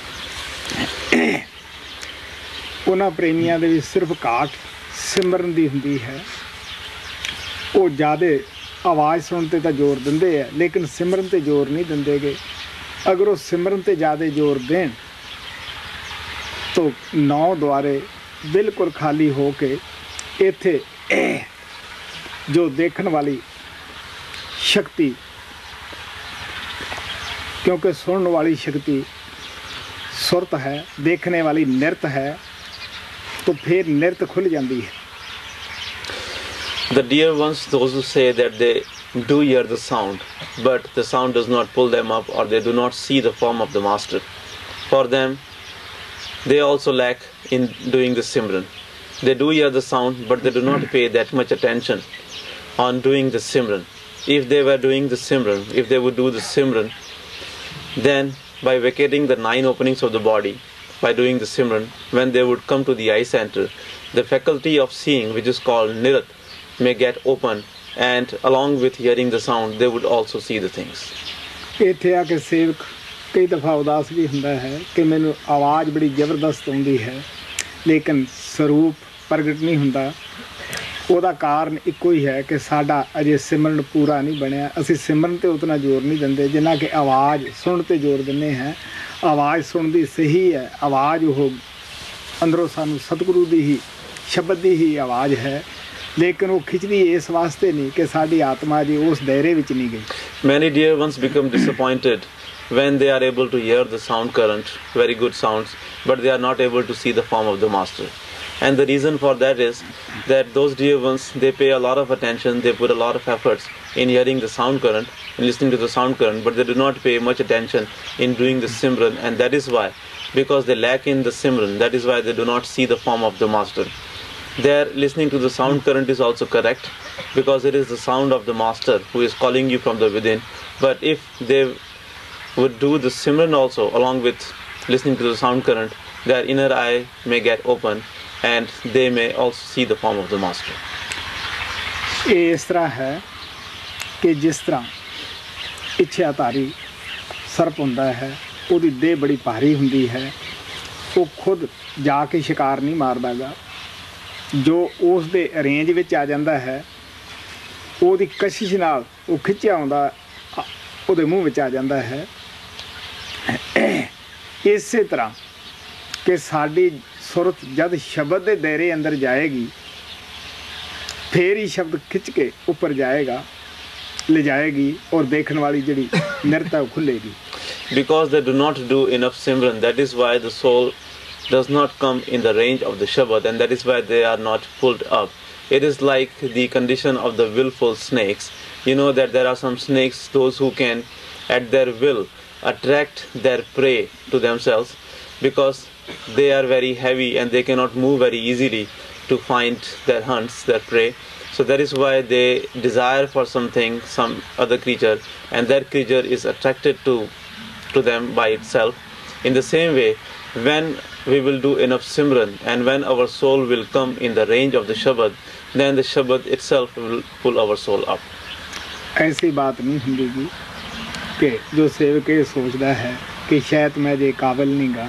उन्हां प्रेमियां दे विच सिर्फ घाट सिमरन दी हुंदी है। वो ज़्यादा आवाज़ सुनते तो जोर देंदे है लेकिन सिमरन ते जोर नहीं देंदे गे। अगर वो सिमरन ते ज़्यादा जोर दें तो 9 द्वारे बिल्कुल खाली हो के इत्थे जो देखने वाली शक्ति, क्योंकि सुनने वाली शक्ति सुरत है, देखने वाली नृत्य है, तो फिर नृत्य खुल जाती है। The dear ones, those who say that they do hear the sound, but the sound does not pull them up, or they do not see the form of the master. For them, they also lack in doing the simran. They do hear the sound, but they do not pay that much attention on doing the simran. If they were doing the simran, if they would do the simran, then by vacating the 9 openings of the body, by doing the simran, when they would come to the eye center, the faculty of seeing, which is called nirat, may get open, and along with hearing the sound, they would also see the things. इत्थे आके सेवक कई दफ़ा उदास भी हुंदा है कि मैनू आवाज़ बड़ी ज़बरदस्त आउंदी है लेकिन स्वरूप प्रगट नहीं हुंदा। ਉਹਦਾ ਕਾਰਨ ਇੱਕੋ ਹੀ ਹੈ ਕਿ ਸਾਡਾ ਅਜੇ ਸਿਮਰਨ ਪੂਰਾ ਨਹੀਂ ਬਣਿਆ। ਅਸੀਂ ਸਿਮਰਨ ਤੇ ਉਤਨਾ ਜ਼ੋਰ ਨਹੀਂ ਦਿੰਦੇ ਜਿੰਨਾ ਕਿ ਆਵਾਜ਼ ਸੁਣਨ ਤੇ ਜ਼ੋਰ ਦਿੰਦੇ ਹਾਂ। ਆਵਾਜ਼ ਸੁਣਦੀ ਸਹੀ ਹੈ, ਆਵਾਜ਼ ਉਹ ਅੰਦਰੋਂ ਸਾਨੂੰ ਸਤਿਗੁਰੂ ਦੀ ਹੀ ਸ਼ਬਦ ਦੀ ਹੀ ਆਵਾਜ਼ ਹੈ, ਲੇਕਿਨ ਉਹ ਖਿੱਚਦੀ ਇਸ ਵਾਸਤੇ ਨਹੀਂ ਕਿ ਸਾਡੀ ਆਤਮਾ ਜੀ ਉਸ ਦਾਇਰੇ ਵਿੱਚ ਨਹੀਂ ਗਈ। Many dear ones become disappointed when they are able to hear the sound current, very good sounds, but they are not able to see the form of the Master. And the reason for that is that those dear ones, they pay a lot of attention, they put a lot of efforts in hearing the sound current, in listening to the sound current, but they do not pay much attention in doing the Simran, and that is why, because they lack in the Simran, that is why they do not see the form of the Master. Their listening to the sound current is also correct, because it is the sound of the Master who is calling you from the within. But if they would do the Simran also along with listening to the sound current, their inner eye may get open and they may also see the form of the Master. ਇਹ ਇਸ ਤਰ੍ਹਾਂ ਹੈ ਕਿ ਜਿਸ ਤਰ੍ਹਾਂ ਇੱਛਾਧਾਰੀ ਸਰਪ ਹੁੰਦਾ ਹੈ, ਉਹਦੀ ਦੇਹ ਬੜੀ ਭਾਰੀ ਹੁੰਦੀ ਹੈ, ਉਹ ਖੁਦ ਜਾ ਕੇ ਸ਼ਿਕਾਰ ਨਹੀਂ ਮਾਰਦਾ ਗਾ, ਜੋ ਉਸ ਦੇ ਰੇਂਜ ਵਿੱਚ ਆ ਜਾਂਦਾ ਹੈ ਉਹਦੀ ਕਸ਼ਿਸ਼ ਨਾਲ ਉਹ ਖਿੱਚਿਆ ਆਉਂਦਾ ਉਹਦੇ ਮੂੰਹ ਵਿੱਚ ਆ ਜਾਂਦਾ ਹੈ। ਇਸੇ ਤਰ੍ਹਾਂ ਕਿ ਸਾਡੀ ਸੁਰਤ ਜਦ ਸ਼ਬਦ ਦੇ ਦਾਇਰੇ ਅੰਦਰ ਜਾਏਗੀ, ਫਿਰ ਹੀ ਸ਼ਬਦ ਖਿੱਚ ਕੇ ਉੱਪਰ ਜਾਏਗਾ, ਲੈ ਜਾਏਗੀ, ਔਰ ਦੇਖਣ ਵਾਲੀ ਜਿਹੜੀ ਨਿਰਤਾ ਉਹ ਖੁੱਲੇਗੀ। Because they do not do enough Simran, that is why the soul does not come in the range of the Shabad, and that is why they are not pulled up. It is like the condition of the willful snakes. You know that there are some snakes, those who can at their will attract their prey to themselves, because they are very heavy and they cannot move very easily to find their hunts, their prey. So that is why they desire for something, some other creature, and that creature is attracted to them by itself. In the same way, when we will do enough Simran and when our soul will come in the range of the Shabad, then the Shabad itself will pull our soul up. ऐसी बात नहीं होगी कि जो सेवक ये सोचता है कि शायद मैं जे काबिल नहीं गा,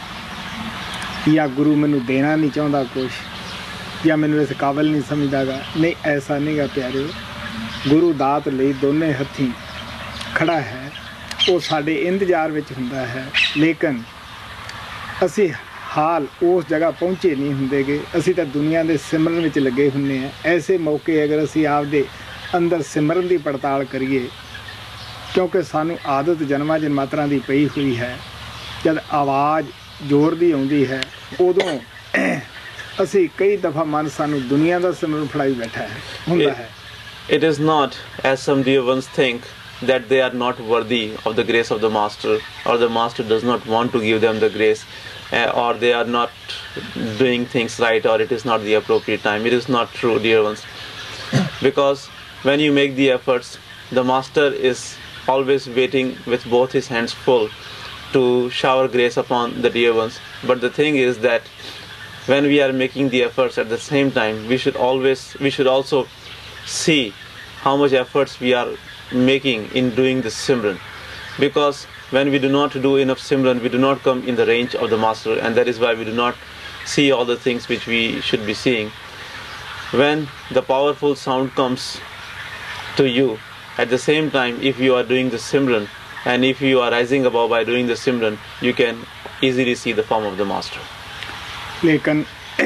या गुरु मैनू देना नहीं चाहता कुछ, या मैनू इस काबिल नहीं समझता गा। नहीं, ऐसा नहीं गा प्यारे। गुरु दात ਲਈ ਦੋਨੇ ਹੱਥੀਂ ਖੜਾ ਹੈ, ਉਹ ਸਾਡੇ ਇੰਤਜ਼ਾਰ ਵਿੱਚ ਹੁੰਦਾ ਹੈ, ਲੇਕਿਨ ਅਸੀਂ ਹਾਲ ਉਸ ਜਗ੍ਹਾ ਪਹੁੰਚੇ ਨਹੀਂ ਹੁੰਦੇਗੇ। ਅਸੀਂ ਤਾਂ ਦੁਨੀਆ ਦੇ ਸਿਮਰਨ ਵਿੱਚ ਲੱਗੇ ਹੁੰਦੇ ਹਾਂ। ਐਸੇ ਮੌਕੇ ਅਗਰ ਅਸੀਂ ਆਪਦੇ ਅੰਦਰ ਸਿਮਰਨ ਦੀ ਪੜਤਾਲ ਕਰੀਏ, ਕਿਉਂਕਿ ਸਾਨੂੰ ਆਦਤ ਜਨਮਾਂ ਜਨਮਾਤਰਾਂ ਦੀ ਪਈ ਹੋਈ ਹੈ, ਜਦ ਆਵਾਜ਼ ਜ਼ੋਰ ਦੀ ਆਉਂਦੀ ਹੈ ਉਦੋਂ ਅਸੀਂ ਕਈ ਦਫਾ ਮਨ ਸਾਨੂੰ ਦੁਨੀਆ ਦਾ ਸਿਮਰਨ ਫੜਾਈ ਬੈਠਾ ਹੈ ਹੁੰਦਾ ਹੈ। It is not, as some dear ones think, that they are not worthy of the grace of the Master, or the Master does not want to give them the grace, or they are not doing things right, or it is not the appropriate time. It is not true, dear ones. Because when you make the efforts, the Master is always waiting with both his hands full to shower grace upon the dear ones. But the thing is that when we are making the efforts, at the same time we should also see how much efforts we are making in doing the Simran. Because when we do not do enough Simran, we do not come in the range of the Master, and that is why we do not see all the things which we should be seeing. When the powerful sound comes to you, at the same time, if you are doing the Simran, and if you are rising above by doing the Simran, you can easily see the form of the Master. लेकिन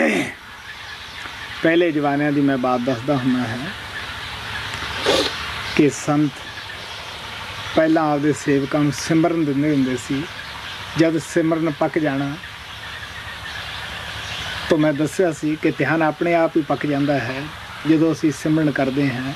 पहले जमाने की मैं बात दसदा हुंदा है कि संत पहला आपदे सेवकां नूं सिमरन दिंदे हुंदे सी। जब सिमरन पक जाना तो मैं दस्सिया सी कि ध्यान अपने आप ही पक जाता है जदों असीं सिमरन करते हैं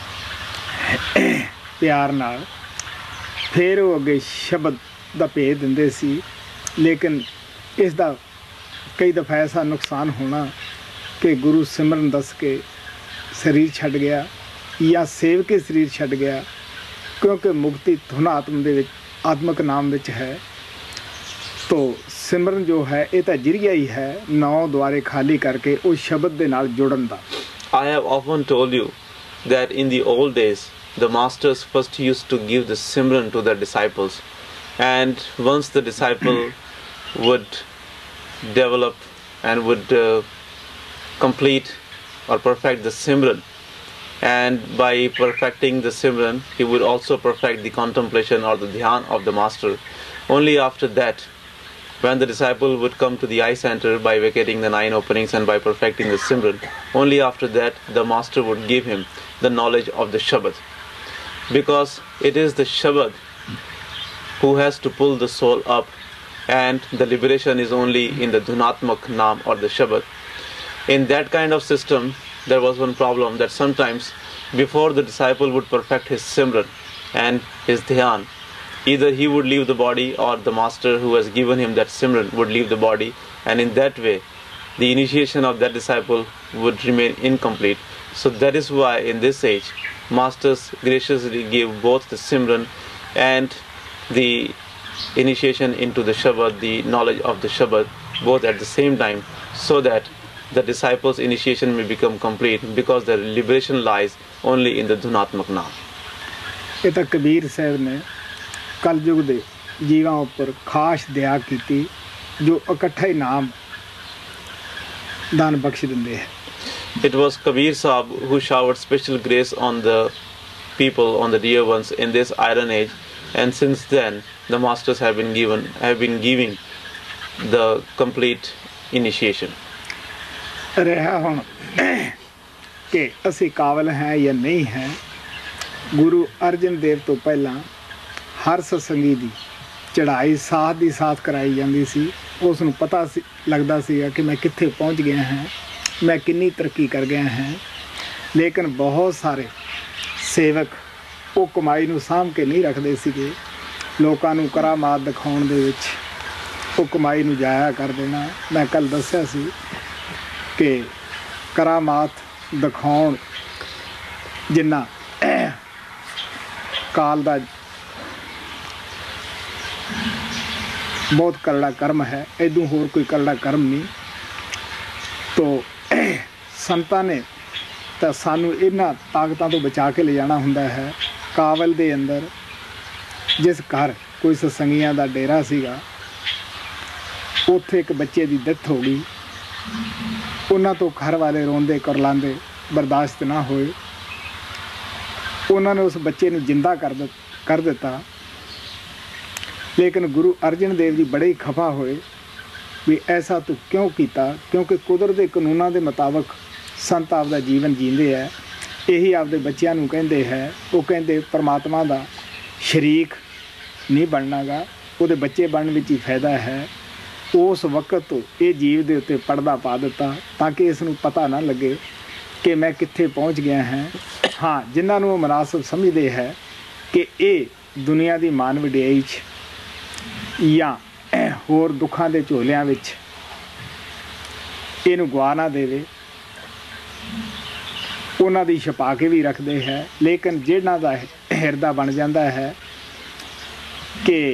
प्यार नाल। फिर वो अगे शब्द दा भेद दिंदे सी, लेकिन इसदा कई दफ़ा ऐसा नुकसान होना कि गुरु सिमरन दस के शरीर छड़ गया या सेव के शरीर छड़ गया, क्योंकि मुक्ति धुन आत्म दे विच आत्मक नाम विच है। तो सिमरन जो है ये तो जरिया ही है नौ द्वारे खाली करके उस शब्द दे नाल जुड़न दा। I have often told you that in the old days the masters first used to give the Simran to their disciples, and once the disciple would develop and would complete or perfect the Simran, and by perfecting the Simran he would also perfect the contemplation or the dhyan of the Master. Only after that when the disciple would come to the eye center by vacating the 9 openings and by perfecting the Simran, only after that the master would give him the knowledge of the Shabad. Because it is the Shabad who has to pull the soul up, and the liberation is only in the Dhunatmak Naam or the Shabad. In that kind of system, there was one problem, that sometimes before the disciple would perfect his Simran and his Dhyan, either he would leave the body or the master who has given him that Simran would leave the body, and in that way the initiation of that disciple would remain incomplete. So that is why in this age masters graciously give both the Simran and the initiation into the Shabad, the knowledge of the Shabad, both at the same time, so that the disciple's initiation may become complete, because the liberation lies only in the Dhunatmak Naam. ਇਹ ਤਾਂ ਕਬੀਰ ਸਾਹਿਬ ਨੇ ਕਲਯੁਗ ਦੇ ਜੀਵਾਂ ਉੱਪਰ ਖਾਸ ਦਇਆ ਕੀਤੀ, ਜੋ ਇਕੱਠਾ ਹੀ ਨਾਮ ਦਾਨ ਬਖਸ਼ ਦਿੰਦੇ ਹੈ. It was Kabir Sahib who showered special grace on the people, on the dear ones in this iron age, and since then the masters have been giving the complete initiation. ਰਿਹਾ ਹੁਣ ਕਿ ਅਸੀਂ ਕਾਬਲ ਹੈ ਜਾਂ ਨਹੀਂ ਹੈ, ਗੁਰੂ ਅਰਜਨ ਦੇਵ ਤੋਂ ਪਹਿਲਾਂ ਹਰ ਸਤਸੰਗੀ ਦੀ ਚੜ੍ਹਾਈ ਸਾਥ ਦੀ ਸਾਥ ਕਰਾਈ ਜਾਂਦੀ ਸੀ. ਉਸ ਨੂੰ ਪਤਾ ਸੀ, ਲੱਗਦਾ ਸੀਗਾ ਕਿ ਮੈਂ ਕਿੱਥੇ ਪਹੁੰਚ ਗਿਆ ਹਾਂ, ਮੈਂ ਕਿੰਨੀ ਤਰੱਕੀ ਕਰ ਗਿਆ ਹਾਂ. ਲੇਕਿਨ ਬਹੁਤ ਸਾਰੇ ਸੇਵਕ ਉਹ ਕਮਾਈ ਨੂੰ ਸਾਂਭ ਕੇ ਨਹੀਂ ਰੱਖਦੇ ਸੀਗੇ. ਲੋਕਾਂ ਨੂੰ ਕਰਾਮਾਤ ਦਿਖਾਉਣ ਦੇ ਵਿੱਚ ਉਹ ਕਮਾਈ ਨੂੰ ਜਾਇਆ ਕਰ ਦੇਣਾ. ਮੈਂ ਕੱਲ੍ਹ ਦੱਸਿਆ ਸੀ ਕਿ ਕਰਾਮਾਤ ਦਿਖਾਉਣ ਜਿੰਨਾ ਕਾਲ ਦਾ ਬਹੁਤ ਕਰੜਾ ਕਰਮ ਹੈ, ਇਦੋਂ ਹੋਰ ਕੋਈ ਕਰੜਾ ਕਰਮ ਨਹੀਂ. ਤੋ ਸੰਤਾਂ ਨੇ ਤਾਂ ਸਾਨੂੰ ਇਹਨਾਂ ਤਾਕਤਾਂ ਤੋਂ ਬਚਾ ਕੇ ਲਿਜਾਣਾ ਹੁੰਦਾ ਹੈ. ਕਾਬਲ ਦੇ ਅੰਦਰ ਜਿਸ ਘਰ ਕੋਈ ਸਤਸੰਗੀਆਂ ਦਾ ਡੇਰਾ ਸੀਗਾ, ਉੱਥੇ ਇੱਕ ਬੱਚੇ ਦੀ ਡੈਥ ਹੋ ਗਈ. ਉਹਨਾਂ ਤੋਂ ਘਰ ਵਾਲੇ ਰੋਂਦੇ ਕਰਲਾਉਂਦੇ ਬਰਦਾਸ਼ਤ ਨਾ ਹੋਏ. ਉਹਨਾਂ ਨੇ ਉਸ ਬੱਚੇ ਨੂੰ ਜਿੰਦਾ ਕਰ ਦਿੱਤਾ. ਲੇਕਿਨ ਗੁਰੂ ਅਰਜਨ ਦੇਵ ਜੀ ਬੜੇ ਹੀ ਖਫਾ ਹੋਏ ਵੀ ਐਸਾ ਤੂੰ ਕਿਉਂ ਕੀਤਾ, ਕਿਉਂਕਿ ਕੁਦਰਤ ਦੇ ਕਾਨੂੰਨਾਂ ਦੇ ਮੁਤਾਬਕ ਸੰਤ ਆਪਦਾ ਜੀਵਨ ਜੀਂਦੇ ਹੈ. ਇਹੀ ਆਪਦੇ ਬੱਚਿਆਂ ਨੂੰ ਕਹਿੰਦੇ ਹੈ, ਉਹ ਕਹਿੰਦੇ ਪਰਮਾਤਮਾ ਦਾ ਸ਼ਰੀਕ ਨਹੀਂ ਬਣਨਾ ਗਾ, ਉਹਦੇ ਬੱਚੇ ਬਣਨ ਵਿੱਚ ਹੀ ਫਾਇਦਾ ਹੈ. ਉਸ ਵਕਤ ਤੋਂ ਇਹ ਜੀਵ ਦੇ ਉੱਤੇ ਪਰਦਾ ਪਾ ਦਿੱਤਾ ਤਾਂ ਕਿ ਇਸ ਨੂੰ ਪਤਾ ਨਾ ਲੱਗੇ ਕਿ ਮੈਂ ਕਿੱਥੇ ਪਹੁੰਚ ਗਿਆ ਹਾਂ. ਹਾਂ, ਜਿਨ੍ਹਾਂ ਨੂੰ ਉਹ ਮੁਨਾਸਬ ਸਮਝਦੇ ਹੈ ਕਿ ਇਹ ਦੁਨੀਆ ਦੀ ਮਾਨ ਵਡਿਆਈ 'ਚ ਜਾਂ ਹੋਰ ਦੁੱਖਾਂ ਦੇ ਝੋਲਿਆਂ ਵਿੱਚ ਇਹਨੂੰ ਗਵਾ ਨਾ ਦੇਵੇ, ਉਹਨਾਂ ਦੀ ਛਪਾ ਕੇ ਵੀ ਰੱਖਦੇ ਹੈ. ਲੇਕਿਨ ਜਿਹਨਾਂ ਦਾ ਹਿਰਦਾ ਬਣ ਜਾਂਦਾ ਹੈ ਕਿ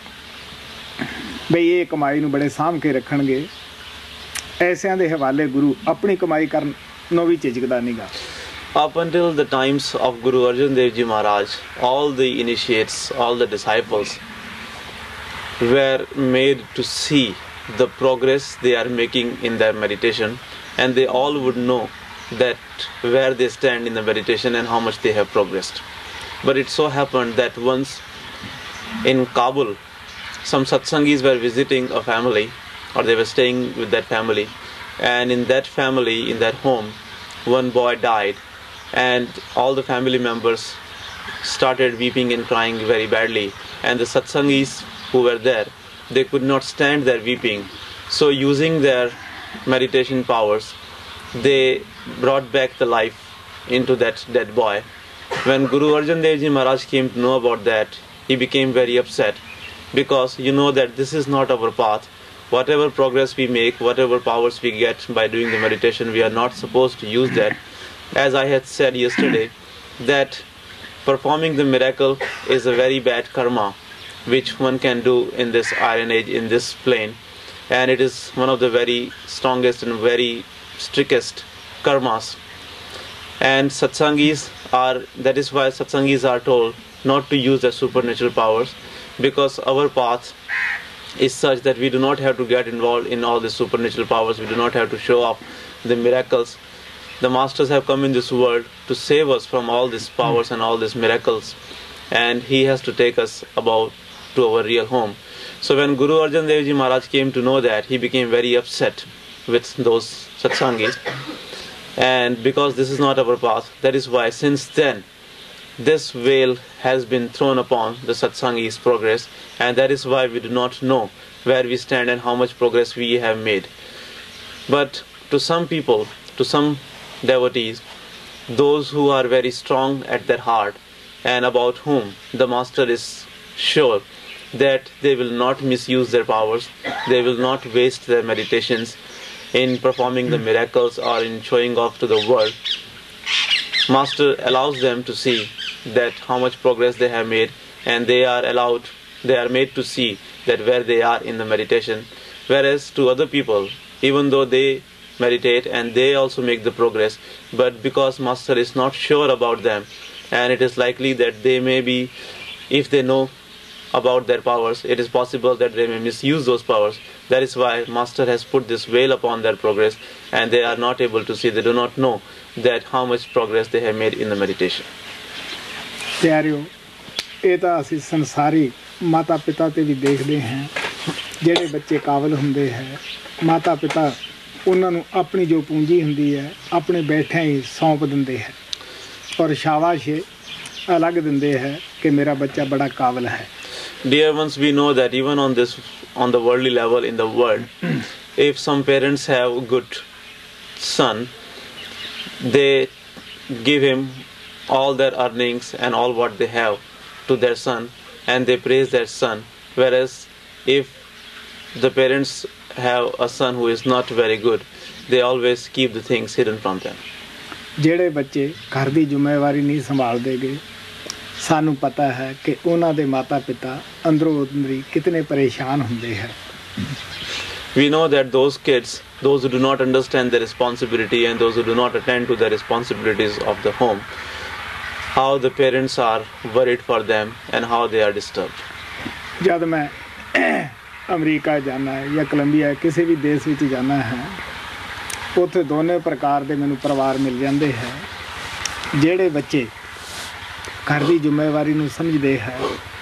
ਬਈ ਇਹ ਕਮਾਈ ਨੂੰ ਬੜੇ ਸਾਂਭ ਕੇ ਰੱਖਣਗੇ, ਐਸਿਆਂ ਦੇ ਹਵਾਲੇ ਗੁਰੂ ਆਪਣੀ ਕਮਾਈ ਕਰਨ ਨੂੰ ਵੀ ਝਿਜਕਦਾ ਨਹੀਂ ਗਾ. Up until the times of Guru Arjan Dev Ji Maharaj, all the initiates, all the disciples were made to see the progress they are making in their meditation, and they all would know that where they stand in the meditation and how much they have progressed. But it so happened that once in Kabul, some satsangis were visiting a family, or they were staying with that family, and in that family, in that home, one boy died, and all the family members started weeping and crying very badly, and the satsangis who were there, they could not stand their weeping. So using their meditation powers, they brought back the life into that dead boy. When Guru Arjan Dev Ji Maharaj came to know about that, he became very upset, because you know that this is not our path. Whatever progress we make, whatever powers we get by doing the meditation, we are not supposed to use that. As I had said yesterday, that performing the miracle is a very bad karma which one can do in this iron age, in this plane, and it is one of the very strongest and very strictest karmas. And satsangis are, that is why satsangis are told not to use their supernatural powers, because our path is such that we do not have to get involved in all the supernatural powers. We do not have to show off the miracles. The masters have come in this world to save us from all these powers and all these miracles, and he has to take us about to our real home. So when Guru Arjan Dev Ji Maharaj came to know that, he became very upset with those satsangis. And because this is not our path, that is why since then this veil has been thrown upon the satsangis' progress, and that is why we do not know where we stand and how much progress we have made. But to some people, to some devotees, those who are very strong at their heart and about whom the Master is sure that they will not misuse their powers, they will not waste their meditations in performing the miracles or in showing off to the world, Master allows them to see that how much progress they have made, and they are made to see that where they are in the meditation. Whereas to other people, even though they meditate and they also make the progress, but because Master is not sure about them, and it is likely that they may be, if they know about their powers, it is possible that they may misuse those powers. That is why Master has put this veil upon their progress, and they are not able to see, they do not know that how much progress they have made in the meditation. ਪਿਆਰਿਓ, ਇਹ ਤਾਂ ਅਸੀਂ ਸੰਸਾਰੀ ਮਾਤਾ ਪਿਤਾ ਤੇ ਵੀ ਦੇਖਦੇ ਹਾਂ, ਜਿਹੜੇ ਬੱਚੇ ਕਾਬਲ ਹੁੰਦੇ ਹੈ, ਮਾਤਾ ਪਿਤਾ ਉਹਨਾਂ ਨੂੰ ਆਪਣੀ ਜੋ ਪੂੰਜੀ ਹੁੰਦੀ ਹੈ ਆਪਣੇ ਬੈਠਿਆਂ ਹੀ ਸੌਂਪ ਦਿੰਦੇ ਹੈ ਔਰ ਸ਼ਾਬਾਸ਼ ਅਲੱਗ ਦਿੰਦੇ ਹੈ ਕਿ ਮੇਰਾ ਬੱਚਾ ਬੜਾ ਕਾਬਲ ਹੈ. Dear ones, we know that even on the worldly level in the world, if some parents have a good son, they give him all their earnings and all what they have to their son, and they praise their son. Whereas if the parents have a son who is not very good, they always keep the things hidden from them. ਜਿਹੜੇ ਬੱਚੇ ਘਰ ਦੀ ਜ਼ਿੰਮੇਵਾਰੀ ਨਹੀਂ ਸੰਭਾਲਦੇ ਗਏ, ਸਾਨੂੰ ਪਤਾ ਹੈ ਕਿ ਉਹਨਾਂ ਦੇ ਮਾਤਾ ਪਿਤਾ ਅੰਦਰੋਂ ਅੰਦਰੀ ਕਿਤਨੇ ਪਰੇਸ਼ਾਨ ਹੁੰਦੇ ਹੈ. We know that those kids, those who do not understand their responsibility and those who do not attend to the responsibilities of the home, how the parents are worried for them and how they are disturbed. ਜਦ ਮੈਂ America ਜਾਣਾ ਹੈ ਜਾਂ Columbia ਕਿਸੇ ਵੀ ਦੇਸ਼ ਵਿੱਚ ਜਾਣਾ ਹੈ, ਉੱਥੇ ਦੋਨੇ ਪ੍ਰਕਾਰ ਦੇ ਮੈਨੂੰ ਪਰਿਵਾਰ ਮਿਲ ਜਾਂਦੇ ਹੈ. ਜਿਹੜੇ ਬੱਚੇ ਘਰ ਦੀ ਜ਼ਿੰਮੇਵਾਰੀ ਨੂੰ ਸਮਝਦੇ ਹੈ,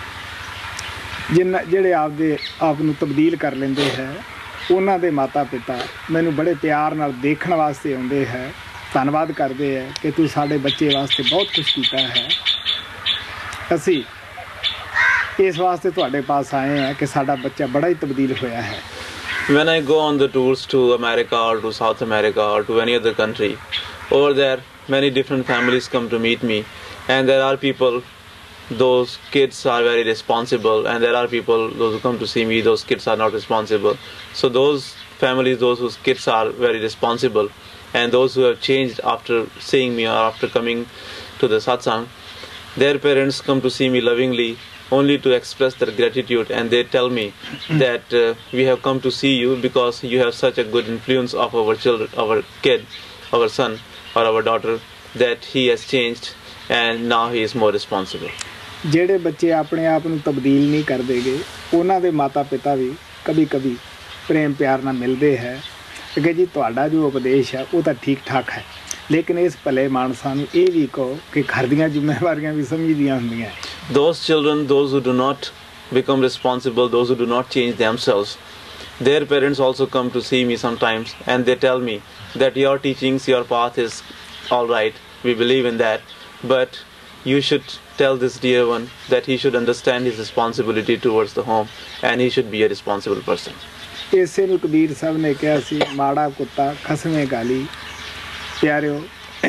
ਜਿਹੜੇ ਆਪਦੇ ਆਪ ਨੂੰ ਤਬਦੀਲ ਕਰ ਲੈਂਦੇ ਹੈ, ਉਹਨਾਂ ਦੇ ਮਾਤਾ ਪਿਤਾ ਮੈਨੂੰ ਬੜੇ ਪਿਆਰ ਨਾਲ ਦੇਖਣ ਵਾਸਤੇ ਆਉਂਦੇ ਹੈ, ਧੰਨਵਾਦ ਕਰਦੇ ਹੈ ਕਿ ਤੂੰ ਸਾਡੇ ਬੱਚੇ ਵਾਸਤੇ ਬਹੁਤ ਕੁਝ ਕੀਤਾ ਹੈ, ਅਸੀਂ ਇਸ ਵਾਸਤੇ ਤੁਹਾਡੇ ਪਾਸ ਆਏ ਹਾਂ ਕਿ ਸਾਡਾ ਬੱਚਾ ਬੜਾ ਹੀ ਤਬਦੀਲ ਹੋਇਆ ਹੈ. When I go on the tours to America or to South America or to any other country, over there many different families come to meet me, and there are people, those kids are very responsible, and there are people, those who come to see me, those kids are not responsible. So those families, those whose kids are very responsible, and those who have changed after seeing me or after coming to the satsang, their parents come to see me lovingly only to express their gratitude, and they tell me that we have come to see you because you have such a good influence of our children, our kid, our son or our daughter, that he has changed and now he is more responsible. ਜਿਹੜੇ ਬੱਚੇ ਆਪਣੇ ਆਪ ਨੂੰ ਤਬਦੀਲ ਨਹੀਂ ਕਰਦੇਗੇ, ਉਹਨਾਂ ਦੇ ਮਾਤਾ ਪਿਤਾ ਵੀ ਕभी-ਕभी ਪ੍ਰੇਮ ਪਿਆਰ ਨਾਲ ਮਿਲਦੇ ਹੈ ਕਿ ਜੀ ਤੁਹਾਡਾ ਜੋ ਉਪਦੇਸ਼ ਹੈ ਉਹ ਤਾਂ ਠੀਕ ਠਾਕ ਹੈ, ਲੇਕਿਨ ਇਸ ਭਲੇ ਮਾਨਸਾਂ ਨੂੰ ਇਹ ਵੀ ਕਹੋ ਕਿ ਘਰ ਦੀਆਂ ਜ਼ਿੰਮੇਵਾਰੀਆਂ ਵੀ ਸਮਝਦੀਆਂ ਹੁੰਦੀਆਂ. Those children, those who do not become responsible, those who do not change themselves, their parents also come to see me sometimes, and they tell me that your teachings, your path is all right, we believe in that, but you should tell this dear one that he should understand his responsibility towards the home and he should be a responsible person. ਇਸੇ ਨੂੰ ਕਬੀਰ ਸਾਹਿਬ ਨੇ ਕਿਹਾ ਸੀ, ਮਾੜਾ ਕੁੱਤਾ ਖਸਮੇ ਗਾਲੀ. ਪਿਆਰਿਓ,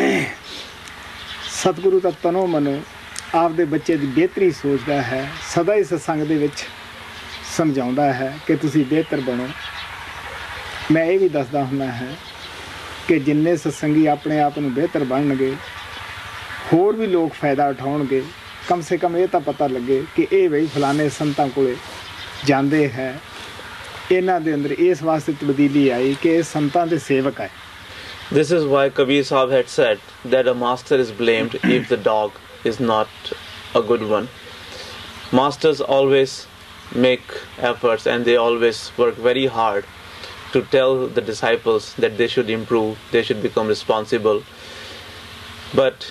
ਸਤਿਗੁਰੂ ਤਾਂ ਤਨੋ ਮਨੋ ਆਪਦੇ ਬੱਚੇ ਦੀ ਬਿਹਤਰੀ ਸੋਚਦਾ ਹੈ, ਸਦਾ ਹੀ ਸਤਸੰਗ ਦੇ ਵਿੱਚ ਸਮਝਾਉਂਦਾ ਹੈ ਕਿ ਤੁਸੀਂ ਬਿਹਤਰ ਬਣੋ. ਮੈਂ ਇਹ ਵੀ ਦੱਸਦਾ ਹੁੰਦਾ ਹੈ ਕਿ ਜਿੰਨੇ ਸਤਸੰਗੀ ਆਪਣੇ ਆਪ ਨੂੰ ਬਿਹਤਰ ਬਣਨਗੇ, ਹੋਰ ਵੀ ਲੋਕ ਫਾਇਦਾ ਉਠਾਉਣਗੇ. ਕਮ ਸੇ ਕਮ ਇਹ ਤਾਂ ਪਤਾ ਲੱਗੇ ਕਿ ਇਹ ਬਈ ਫਲਾਣੇ ਸੰਤਾਂ ਕੋਲੇ ਜਾਂਦੇ ਹੈ, ਇਹਨਾਂ ਦੇ ਅੰਦਰ ਇਸ ਵਾਸਤੇ ਤਬਦੀਲੀ ਆਈ ਕਿ ਇਹ ਸੰਤਾਂ ਦੇ ਸੇਵਕ ਹੈ. This is why Kabir Sahib had said that a master is blamed if the dog is not a good one. Masters always make efforts and they always work very hard to tell the disciples that they should improve, they should become responsible. But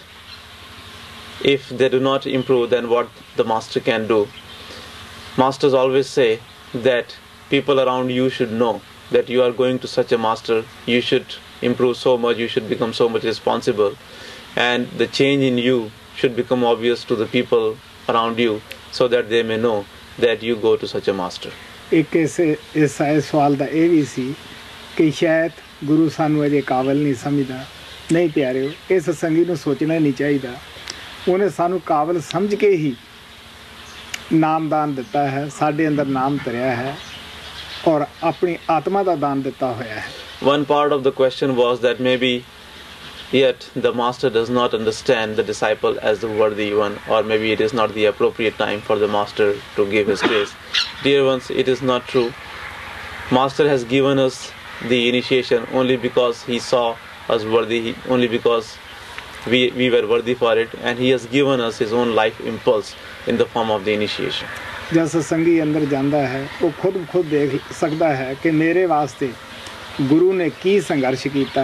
if they do not improve, then what the master can do? Masters always say that people around you should know that you are going to such a master, you should improve so much, you should become so much responsible, and the change in you should become obvious to the people around you so that they may know that you go to such a master. ਇੱਕ ਇਸ ਸਵਾਲ ਦਾ ਇਹ ਵੀ ਸੀ ਕਿ ਸ਼ਾਇਦ ਗੁਰੂ ਸਾਨੂੰ ਅਜੇ ਕਾਬਲ ਨਹੀਂ ਸਮਝਦਾ। ਨਹੀਂ ਪਿਆਰਿਓ, ਇਸ ਸੰਗੀ ਨੂੰ ਸੋਚਣਾ ਨਹੀਂ ਚਾਹੀਦਾ। ਉਹਨੇ ਸਾਨੂੰ ਕਾਬਲ ਸਮਝ ਕੇ ਹੀ ਨਾਮਦਾਨ ਦਿੱਤਾ ਹੈ, ਸਾਡੇ ਅੰਦਰ ਨਾਮ ਧਰਿਆ ਹੈ ਔਰ ਆਪਣੀ ਆਤਮਾ ਦਾ ਦਾਨ ਦਿੱਤਾ ਹੋਇਆ ਹੈ। One part of the question was that maybe yet the master does not understand the disciple as the worthy one, or maybe it is not the appropriate time for the master to give his grace. Dear ones, it is not true. Master has given us the initiation only because he saw us worthy, only because we were worthy for it, and he has given us his own life impulse in the form of the initiation. जब सत्संगी अंदर जाता है वो खुद देख सकता है कि मेरे वास्ते गुरु ने की संघर्ष किया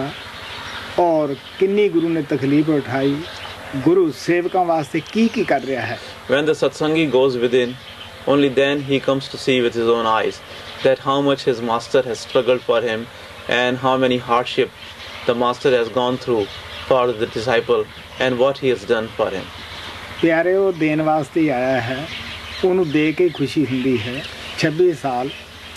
और किन्नी गुरु ने तकलीफ उठाई, गुरु सेवकों वास्ते की कर रहा है। When the satsangi goes within, only then he comes to see with his own eyes that how much his master has struggled for him and how many hardship the master has gone through for the disciple and what he has done for him. प्यारे, वो then वास्ते ही आया है, ਉਹਨੂੰ ਦੇ ਕੇ ਖੁਸ਼ੀ ਹੁੰਦੀ ਹੈ। 26 ਸਾਲ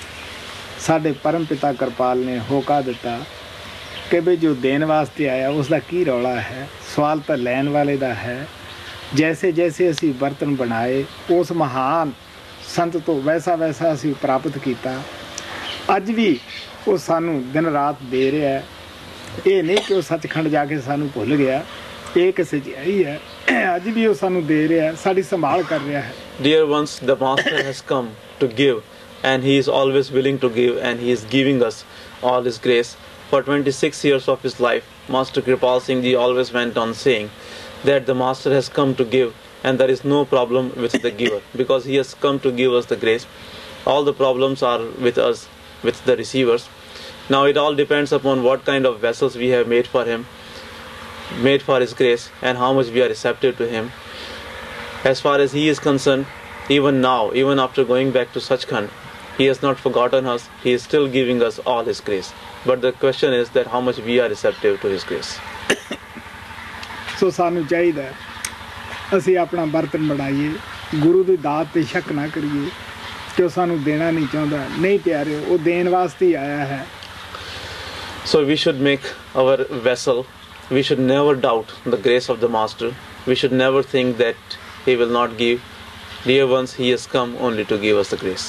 ਸਾਡੇ ਪਰਮ ਪਿਤਾ ਕਿਰਪਾਲ ਨੇ ਹੋਕਾ ਦਿੱਤਾ ਕਿ ਵੀ ਜੋ ਦੇਣ ਵਾਸਤੇ ਆਇਆ ਉਸ ਦਾ ਕੀ ਰੌਲਾ ਹੈ। ਸਵਾਲ ਤਾਂ ਲੈਣ ਵਾਲੇ ਦਾ ਹੈ। ਜੈਸੇ ਜੈਸੇ ਅਸੀਂ ਬਰਤਨ ਬਣਾਏ ਉਸ ਮਹਾਨ ਸੰਤ ਤੋਂ ਵੈਸਾ ਵੈਸਾ ਅਸੀਂ ਪ੍ਰਾਪਤ ਕੀਤਾ। ਅੱਜ ਵੀ ਉਹ ਸਾਨੂੰ ਦਿਨ ਰਾਤ ਦੇ ਰਿਹਾ ਹੈ। ਇਹ ਨਹੀਂ ਕਿ ਉਹ ਸੱਚਖੰਡ ਜਾ ਕੇ ਸਾਨੂੰ ਭੁੱਲ ਗਿਆ, ਇਹ ਕਿ ਸੱਚਾਈ ਹੈ। ਅੱਜ ਵੀ ਉਹ ਸਾਨੂੰ ਦੇ ਰਿਹਾ ਹੈ, ਸਾਡੀ ਸੰਭਾਲ ਕਰ ਰਿਹਾ ਹੈ। Dear ones, the master has come to give, and he is always willing to give, and he is giving us all his grace. For 26 years of his life, Master Kripal Singh Ji always went on saying that the master has come to give, and there is no problem with the giver, because he has come to give us the grace. All the problems are with us, with the receivers. Now it all depends upon what kind of vessels we have made for him, made for his grace, and how much we are receptive to him. As far as he is concerned, even now, even after going back to Sachkhand, he has not forgotten us. He is still giving us all his grace. But the question is that how much we are receptive to his grace. ਸੋ ਸਾਨੂੰ ਚਾਹੀਦਾ ਅਸੀਂ ਆਪਣਾ ਬਰਤਨ ਬਣਾਈਏ, ਗੁਰੂ ਦੀ ਦਾਤ ਤੇ ਸ਼ੱਕ ਨਾ ਕਰੀਏ ਕਿ ਉਹ ਸਾਨੂੰ ਦੇਣਾ ਨਹੀਂ ਚਾਹੁੰਦਾ। ਨਹੀਂ ਪਿਆਰਿਓ, ਉਹ ਦੇਣ ਵਾਸਤੇ ਹੀ ਆਇਆ ਹੈ। So we should make our vessel. We should never doubt the grace of the master. We should never think that he will not give. Dear ones, he has come only to give us the grace.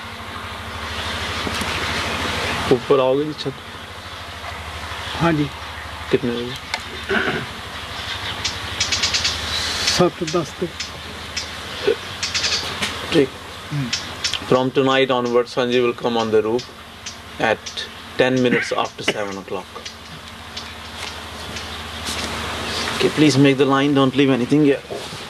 ऊपर आओगे जी छत? हाँ जी। कितने बजे? 7:10 पे। ठीक। From tonight onwards, Sanjay will come on the roof at 10 minutes after 7 o'clock. Okay, please make the line. Don't leave anything here.